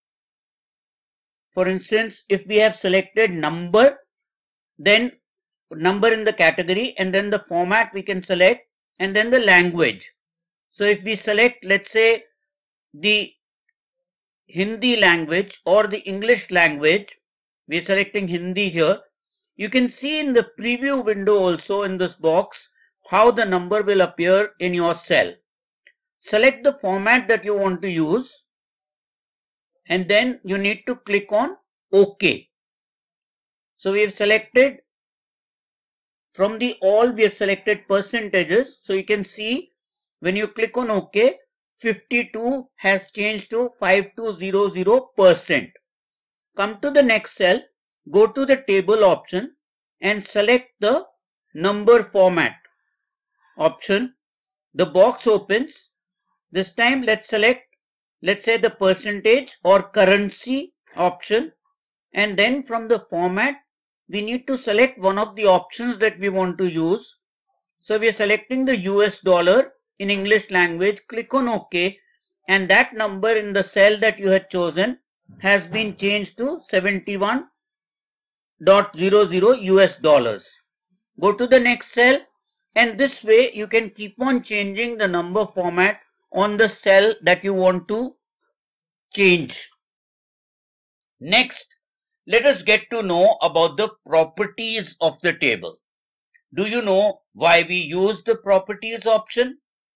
[SPEAKER 1] For instance, if we have selected number, then number in the category, and then the format we can select, and then the language. So if we select, let's say, the Hindi language or the English language, we are selecting Hindi here. You can see in the preview window also in this box how the number will appear in your cell. Select the format that you want to use and then you need to click on OK. So we have selected from the all, we have selected percentages. So you can see when you click on OK, fifty-two has changed to five two zero zero percent. Come to the next cell, go to the table option and select the number format option. The box opens. This time let's select, let's say, the percentage or currency option, and then from the format we need to select one of the options that we want to use. So we are selecting the U S dollar in English language. Click on OK, and that number in the cell that you had chosen has been changed to seventy-one point zero zero U S dollars. Go to the next cell, and this way you can keep on changing the number format on the cell that you want to change. Next, let us get to know about the properties of the table. Do you know why we use the properties option?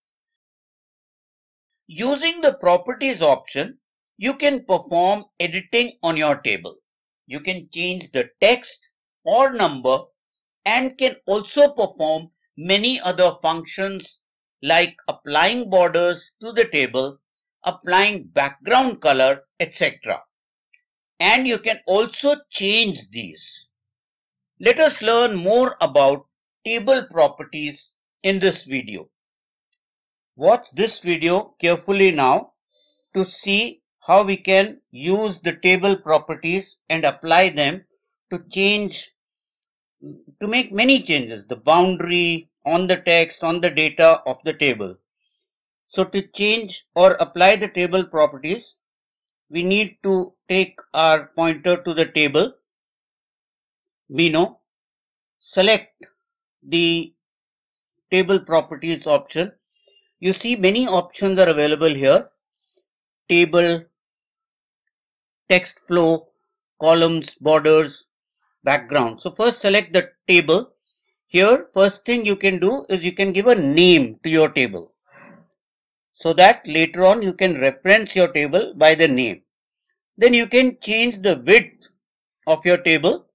[SPEAKER 1] Using the properties option, you can perform editing on your table. You can change the text or number and can also perform many other functions like applying borders to the table, applying background color, et cetera. And you can also change these. Let us learn more about table properties in this video. Watch this video carefully now to see how we can use the table properties and apply them to change, to make many changes, the boundary, on the text, on the data of the table. So to change or apply the table properties, we need to take our pointer to the table menu, select the table properties option, you see many options are available here. Table, text flow, columns, borders, background. So first select the table. Here, first thing you can do is you can give a name to your table, so that later on you can reference your table by the name. Then you can change the width of your table.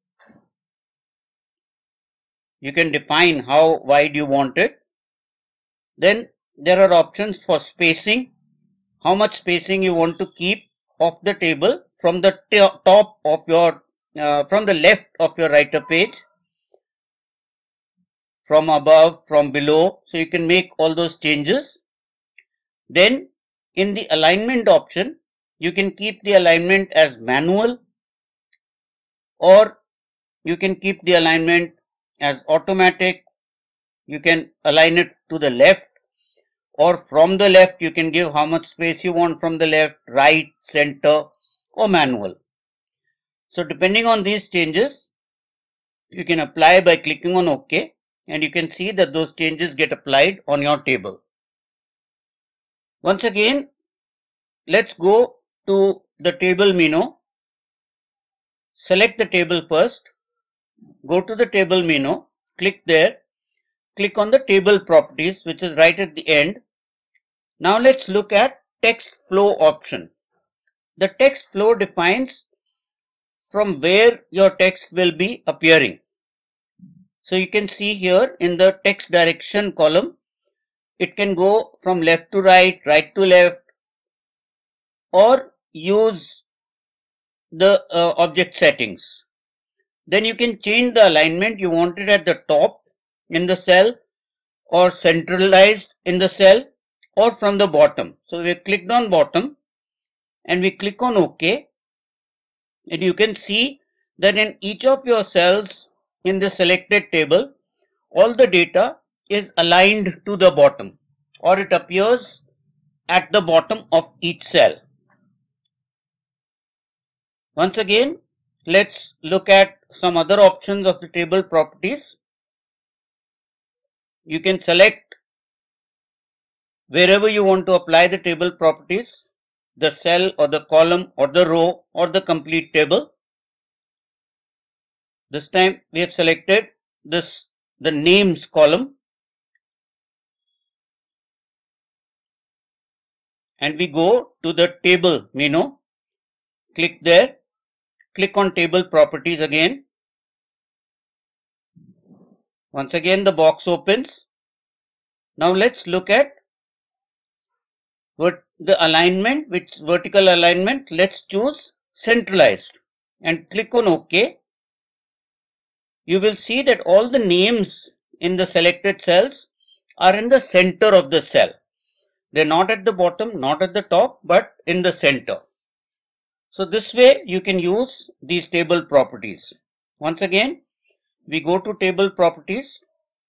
[SPEAKER 1] You can define how wide you want it. Then there are options for spacing, how much spacing you want to keep of the table from the top of your, uh, from the left of your writer page, from above, from below. So you can make all those changes. Then in the alignment option, you can keep the alignment as manual, or you can keep the alignment as automatic. You can align it to the left, or from the left you can give how much space you want from the left, right, center, or manual. So depending on these changes, you can apply by clicking on OK, and you can see that those changes get applied on your table. Once again, let's go to the table menu. Select the table first. Go to the table menu, click there, click on the table properties, which is right at the end. Now let's look at text flow option. The text flow defines from where your text will be appearing. So you can see here in the text direction column, it can go from left to right, right to left, or use the uh, object settings. Then you can change the alignment. You want it at the top in the cell, or centralized in the cell, or from the bottom. So we clicked on bottom and we click on OK, and you can see that in each of your cells in the selected table, all the data is aligned to the bottom, or it appears at the bottom of each cell. Once again, let's look at some other options of the table properties. You can select wherever you want to apply the table properties, the cell or the column or the row or the complete table. This time we have selected this, the names column, and we go to the table menu, click there, click on table properties again. Once again the box opens. Now let's look at what the alignment, which vertical alignment. Let's choose centralized and click on OK. You will see that all the names in the selected cells are in the center of the cell. They're not at the bottom, not at the top, but in the center. So this way you can use these table properties. Once again, we go to table properties.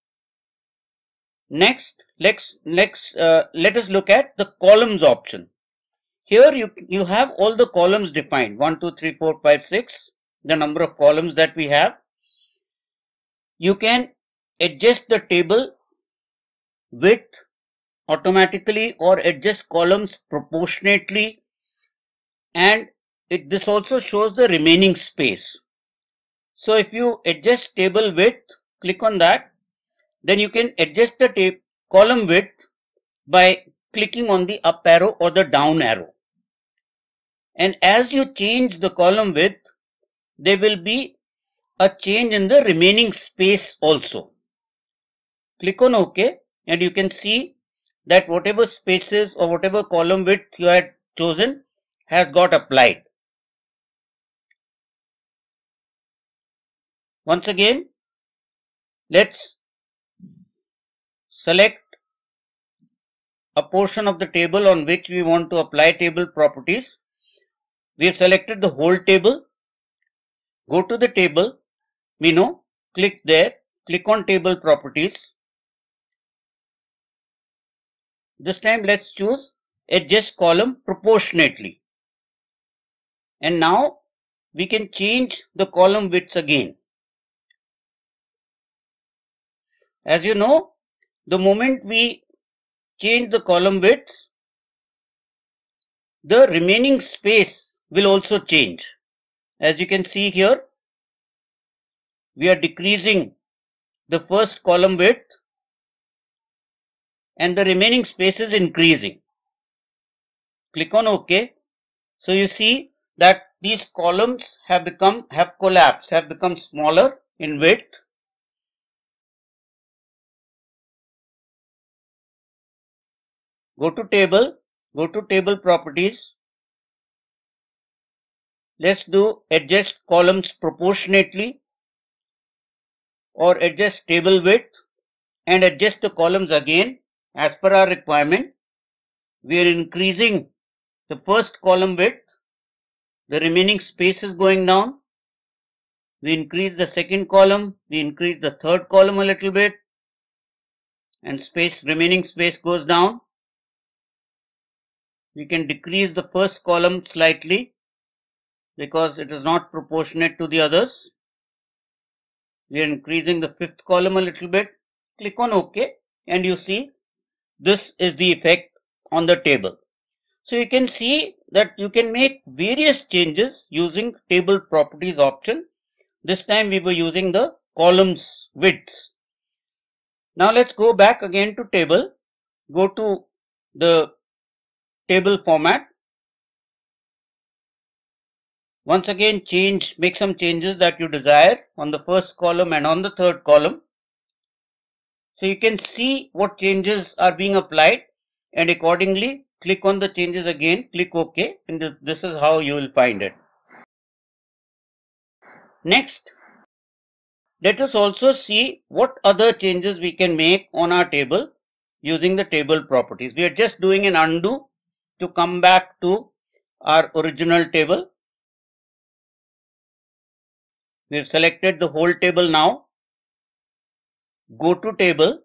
[SPEAKER 1] Next, let's, let's, uh, let us look at the columns option. Here you, you have all the columns defined, one, two, three, four, five, six, the number of columns that we have. You can adjust the table width automatically, or adjust columns proportionately, and it, this also shows the remaining space. So if you adjust table width, click on that, then you can adjust the column width by clicking on the up arrow or the down arrow. And as you change the column width, there will be a change in the remaining space also. Click on OK, and you can see that whatever spaces or whatever column width you had chosen has got applied. Once again, let's select a portion of the table on which we want to apply table properties. We have selected the whole table. Go to the table menu, click there, click on table properties. This time let's choose adjust column proportionately. And now we can change the column widths again. As you know, the moment we change the column width, the remaining space will also change. As you can see here, we are decreasing the first column width and the remaining space is increasing. Click on OK. So you see that these columns have become, have collapsed, have become smaller in width. Go to table, go to table properties. Let's do adjust columns proportionately or adjust table width and adjust the columns again as per our requirement. We are increasing the first column width, the remaining space is going down. We increase the second column, we increase the third column a little bit, and space, remaining space goes down. We can decrease the first column slightly because it is not proportionate to the others. We are increasing the fifth column a little bit. Click on OK and you see this is the effect on the table. So you can see that you can make various changes using table properties option. This time we were using the columns widths. Now let's go back again to table. Go to the table format. Once again change, make some changes that you desire on the first column and on the third column. So you can see what changes are being applied and accordingly click on the changes again, click OK, and this is how you will find it. Next, let us also see what other changes we can make on our table using the table properties. We are just doing an undo to come back to our original table. We have selected the whole table now. Go to table,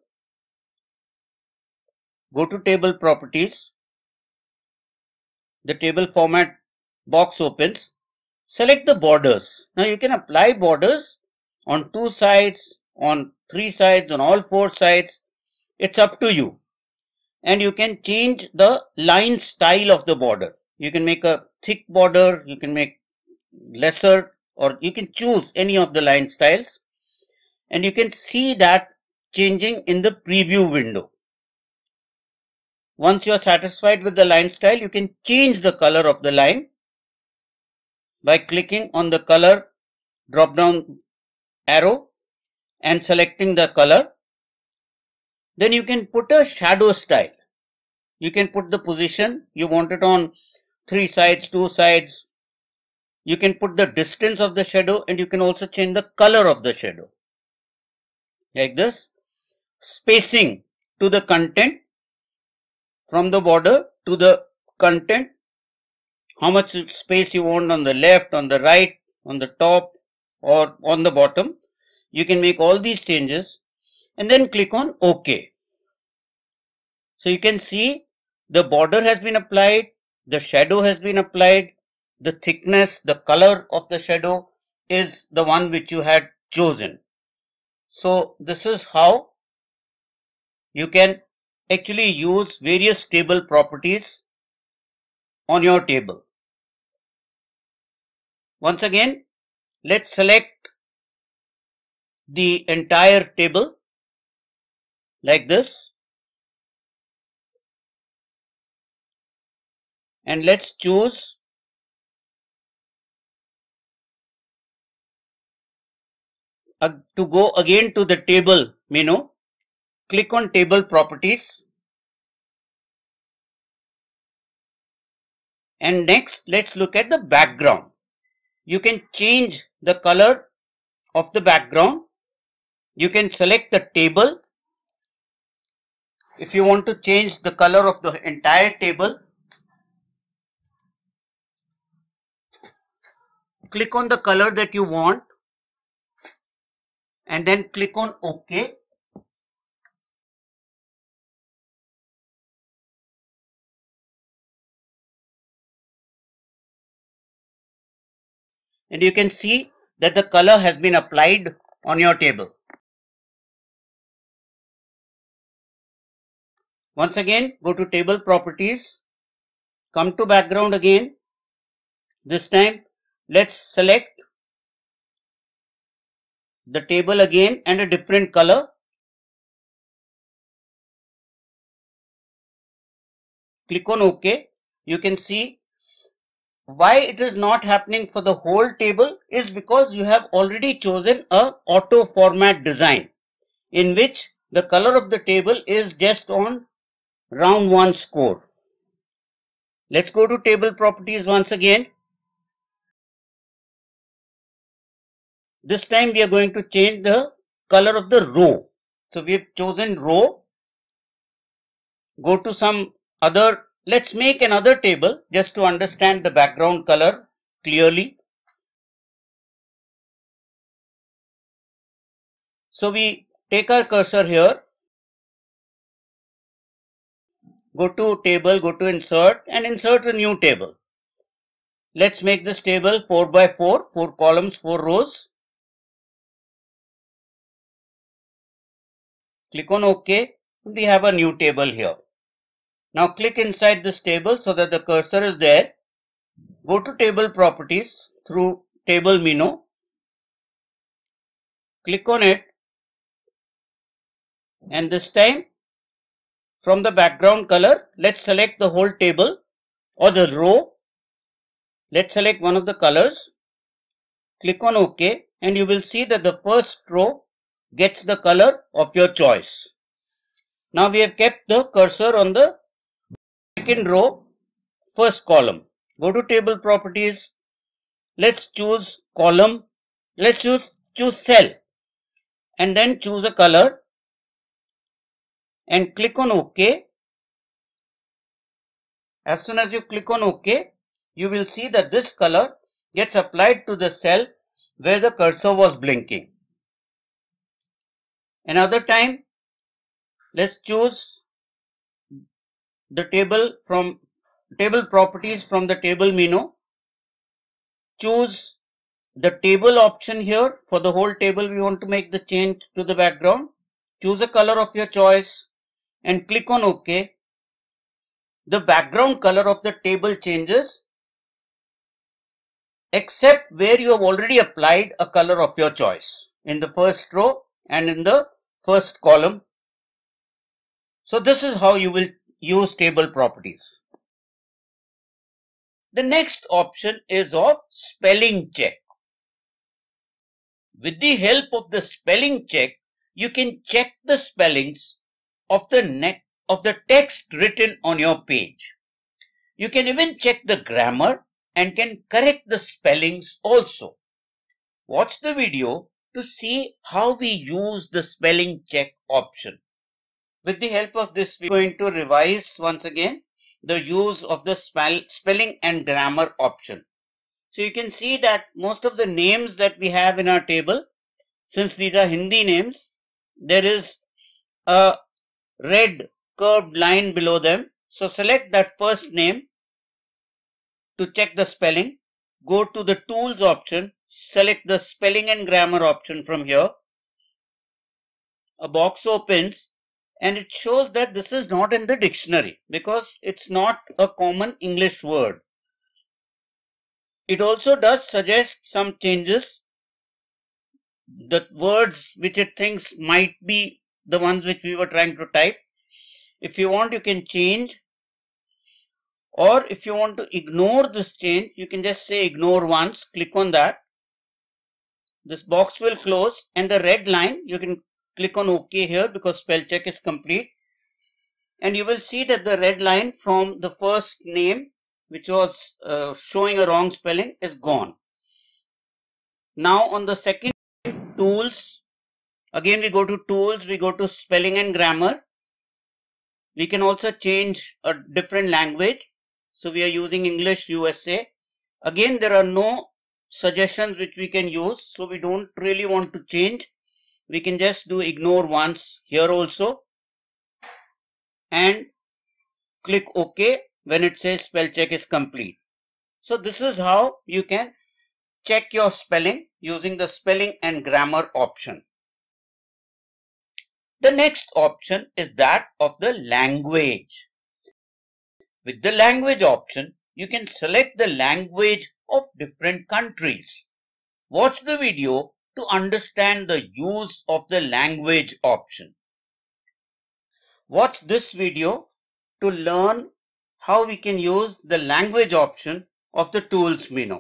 [SPEAKER 1] go to table properties. The table format box opens. Select the borders. Now you can apply borders on two sides, on three sides, on all four sides. It's up to you. And you can change the line style of the border. You can make a thick border, you can make lesser, or you can choose any of the line styles. And you can see that changing in the preview window. Once you are satisfied with the line style, you can change the color of the line by clicking on the color drop down arrow and selecting the color. Then you can put a shadow style. You can put the position, you want it on three sides, two sides. You can put the distance of the shadow and you can also change the color of the shadow. Like this. Spacing to the content, from the border to the content. How much space you want on the left, on the right, on the top or on the bottom. You can make all these changes and then click on OK. So you can see the border has been applied, the shadow has been applied, the thickness, the color of the shadow is the one which you had chosen. So this is how you can actually use various table properties on your table. Once again, let's select the entire table like this. And let's choose uh, to go again to the table menu. Click on table properties. And next, let's look at the background. You can change the color of the background. You can select the table. If you want to change the color of the entire table, click on the color that you want and then click on OK. And you can see that the color has been applied on your table. Once again, go to table properties, come to background again. This time, let's select the table again and a different color. Click on OK. You can see why it is not happening for the whole table is because you have already chosen a auto format design in which the color of the table is just on round one score. Let's go to table properties once again. This time we are going to change the color of the row. So we have chosen row. Go to some other, let's make another table just to understand the background color clearly. So we take our cursor here, go to table, go to insert and insert a new table. Let's make this table four by four, four columns, four rows. Click on OK. We have a new table here. Now click inside this table so that the cursor is there. Go to table properties through table menu. Click on it. And this time from the background color, let's select the whole table or the row. Let's select one of the colors. Click on OK and you will see that the first row gets the color of your choice. Now we have kept the cursor on the second row, first column. Go to table properties. Let's choose column. Let's choose, choose cell and then choose a color and click on OK. As soon as you click on OK, you will see that this color gets applied to the cell where the cursor was blinking. Another time, let's choose the table from table properties from the table menu. Choose the table option here. For the whole table, we want to make the change to the background. Choose a color of your choice and click on OK. The background color of the table changes except where you have already applied a color of your choice in the first row and in the first column. So this is how you will use table properties. The next option is of spelling check. With the help of the spelling check, you can check the spellings of the next of the text written on your page. You can even check the grammar and can correct the spellings also. Watch the video to see how we use the spelling check option. With the help of this, we are going to revise once again the use of the spell, spelling and grammar option. So you can see that most of the names that we have in our table, since these are Hindi names, there is a red curved line below them. So select that first name to check the spelling. Go to the tools option, select the spelling and grammar option from here. A box opens and it shows that this is not in the dictionary because it's not a common English word. It also does suggest some changes. The words which it thinks might be the ones which we were trying to type. If you want, you can change, or if you want to ignore this change, you can just say ignore once. Click on that. This box will close and the red line, you can click on OK here because spell check is complete. And you will see that the red line from the first name, which was uh, showing a wrong spelling, is gone. Now on the second tools, again we go to tools, we go to spelling and grammar. We can also change a different language. So we are using English U S A. Again, there are no suggestions which we can use. So we don't really want to change. We can just do ignore once here also. And click OK when it says spell check is complete. So this is how you can check your spelling using the spelling and grammar option. The next option is that of the language. With the language option, you can select the language of different countries. Watch the video to understand the use of the language option. Watch this video to learn how we can use the language option of the tools menu.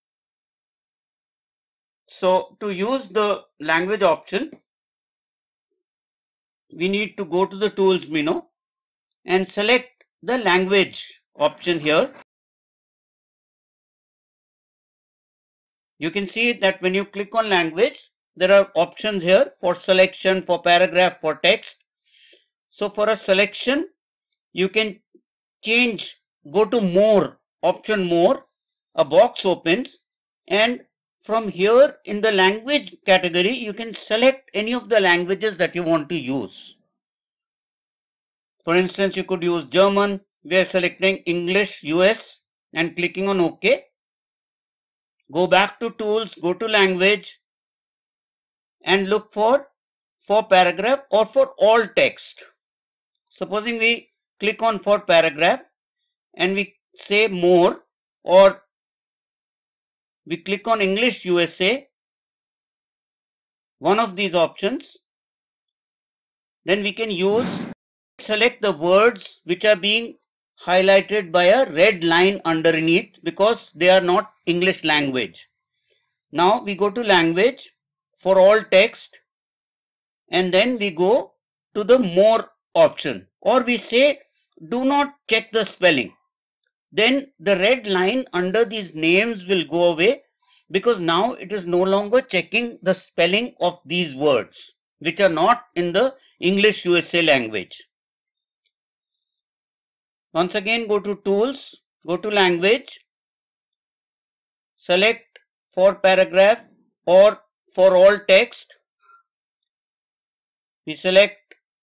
[SPEAKER 1] So to use the language option, we need to go to the tools menu and select the language option here. You can see that when you click on language, there are options here for selection, for paragraph, for text. So for a selection, you can change, go to more, option more, a box opens, and from here in the language category, you can select any of the languages that you want to use. For instance, you could use German. We are selecting English U S and clicking on OK. Go back to tools, go to language and look for for paragraph or for all text. Supposing we click on for paragraph and we say more, or we click on English U S A, one of these options, then we can use, select the words which are being highlighted by a red line underneath because they are not English language. Now we go to language for all text and then we go to the more option, or we say do not check the spelling. Then the red line under these names will go away because now it is no longer checking the spelling of these words which are not in the English U S A language. Once again, go to tools, go to language, select for paragraph or for all text. We select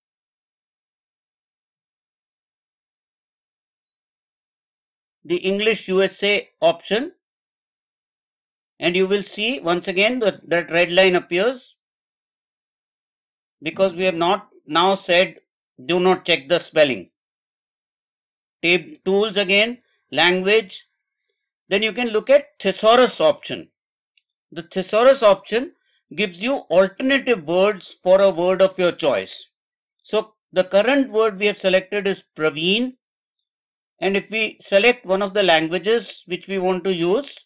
[SPEAKER 1] the English U S A option and you will see once again that, that red line appears because we have not now said do not check the spelling. Tab tools again, language, then you can look at thesaurus option. The thesaurus option gives you alternative words for a word of your choice. So the current word we have selected is Praveen, and if we select one of the languages which we want to use,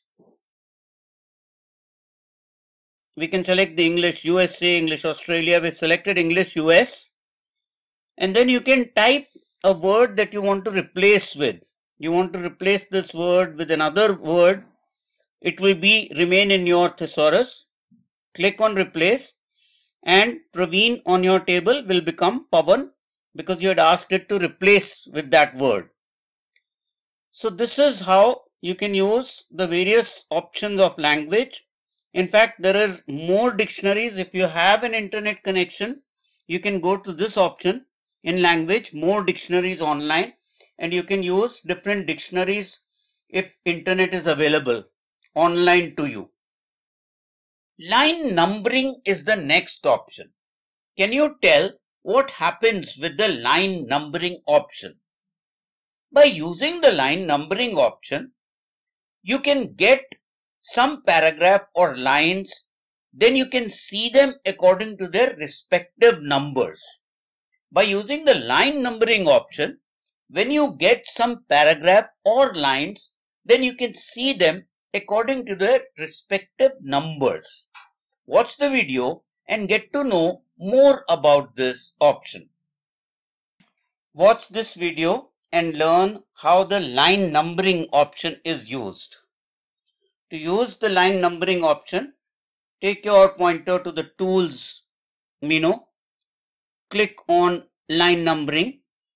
[SPEAKER 1] we can select the English U S A, English Australia. We selected English U S, and then you can type a word that you want to replace with. You want to replace this word with another word. It will be remain in your thesaurus. Click on replace and Praveen on your table will become Pavan because you had asked it to replace with that word. So this is how you can use the various options of language. In fact, there are more dictionaries. If you have an internet connection, you can go to this option in language, more dictionaries online, and you can use different dictionaries if internet is available online to you. Line numbering is the next option. Can you tell what happens with the line numbering option? By using the line numbering option, you can get some paragraph or lines, then you can see them according to their respective numbers. By using the line numbering option, when you get some paragraph or lines, then you can see them according to their respective numbers. Watch the video and get to know more about this option. Watch this video and learn how the line numbering option is used. To use the line numbering option, take your pointer to the tools menu, click on line numbering,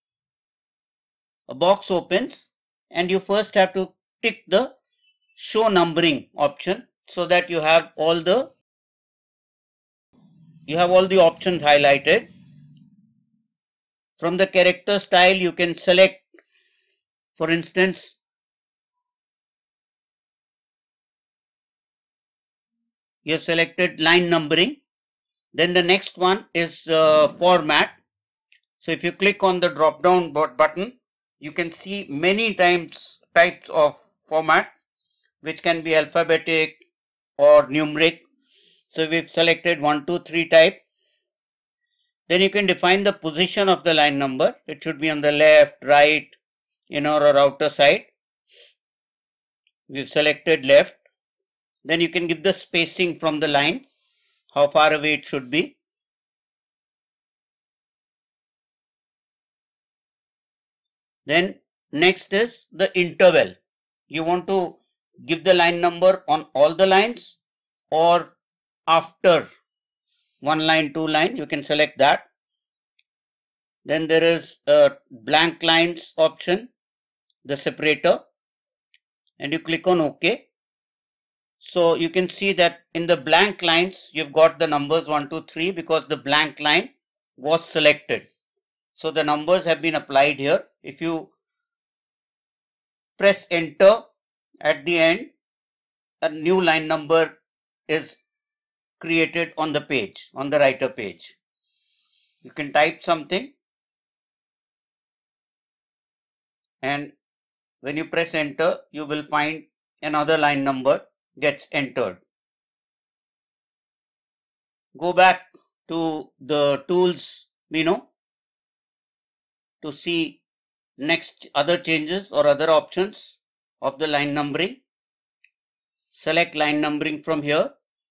[SPEAKER 1] a box opens and you first have to tick the show numbering option so that you have all the you have all the options highlighted. From the character style you can select, for instance, you have selected line numbering, Then the next one is uh, format. So if you click on the drop down button, you can see many times types of format, which can be alphabetic or numeric. So we've selected one, two, three type. Then you can define the position of the line number. It should be on the left, right, inner or outer side. We've selected left. Then you can give the spacing from the line, how far away it should be. Then next is the interval. You want to give the line number on all the lines or after one line, two line, you can select that. Then there is a blank lines option, the separator, and you click on OK. So you can see that in the blank lines, you've got the numbers one, two, three because the blank line was selected. So the numbers have been applied here. If you press enter at the end, a new line number is created on the page, on the writer page. You can type something, and when you press enter, you will find another line number gets entered. Go back to the tools menu to see next other changes or other options of the line numbering. Select line numbering from here,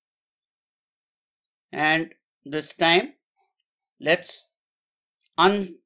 [SPEAKER 1] and this time let's un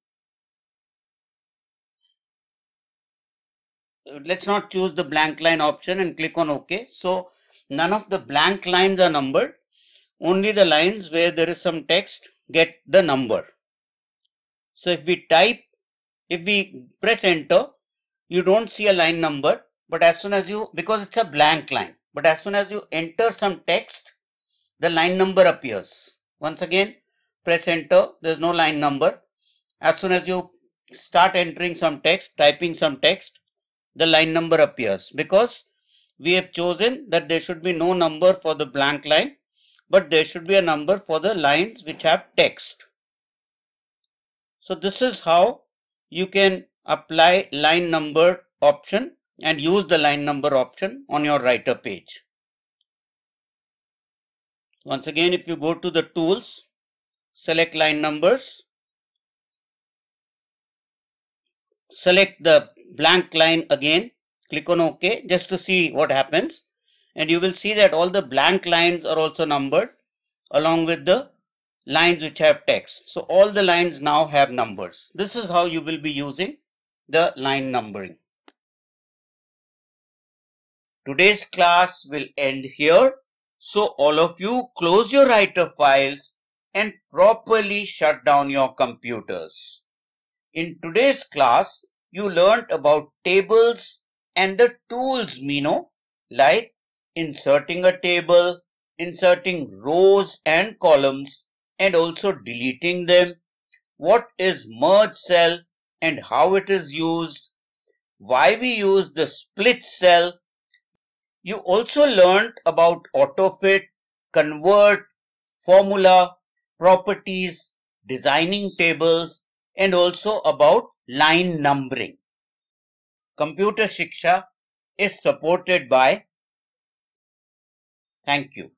[SPEAKER 1] let's not choose the blank line option and click on OK. So none of the blank lines are numbered. Only the lines where there is some text get the number. So if we type, if we press enter, you don't see a line number, but as soon as you, because it's a blank line, but as soon as you enter some text, the line number appears. Once again, press enter, there's no line number. As soon as you start entering some text, typing some text, the line number appears, because we have chosen that there should be no number for the blank line, but there should be a number for the lines which have text. So this is how you can apply line number option and use the line number option on your writer page. Once again, if you go to the tools, select line numbers, select the blank line again, click on OK just to see what happens, and you will see that all the blank lines are also numbered along with the lines which have text. So all the lines now have numbers. This is how you will be using the line numbering. Today's class will end here. So all of you close your writer files and properly shut down your computers. In today's class, you learned about tables and the tools menu, like inserting a table, inserting rows and columns, and also deleting them, what is merge cell and how it is used, why we use the split cell. You also learned about AutoFit, convert, formula, properties, designing tables, and also about line numbering. Computer Shiksha is supported by. Thank you.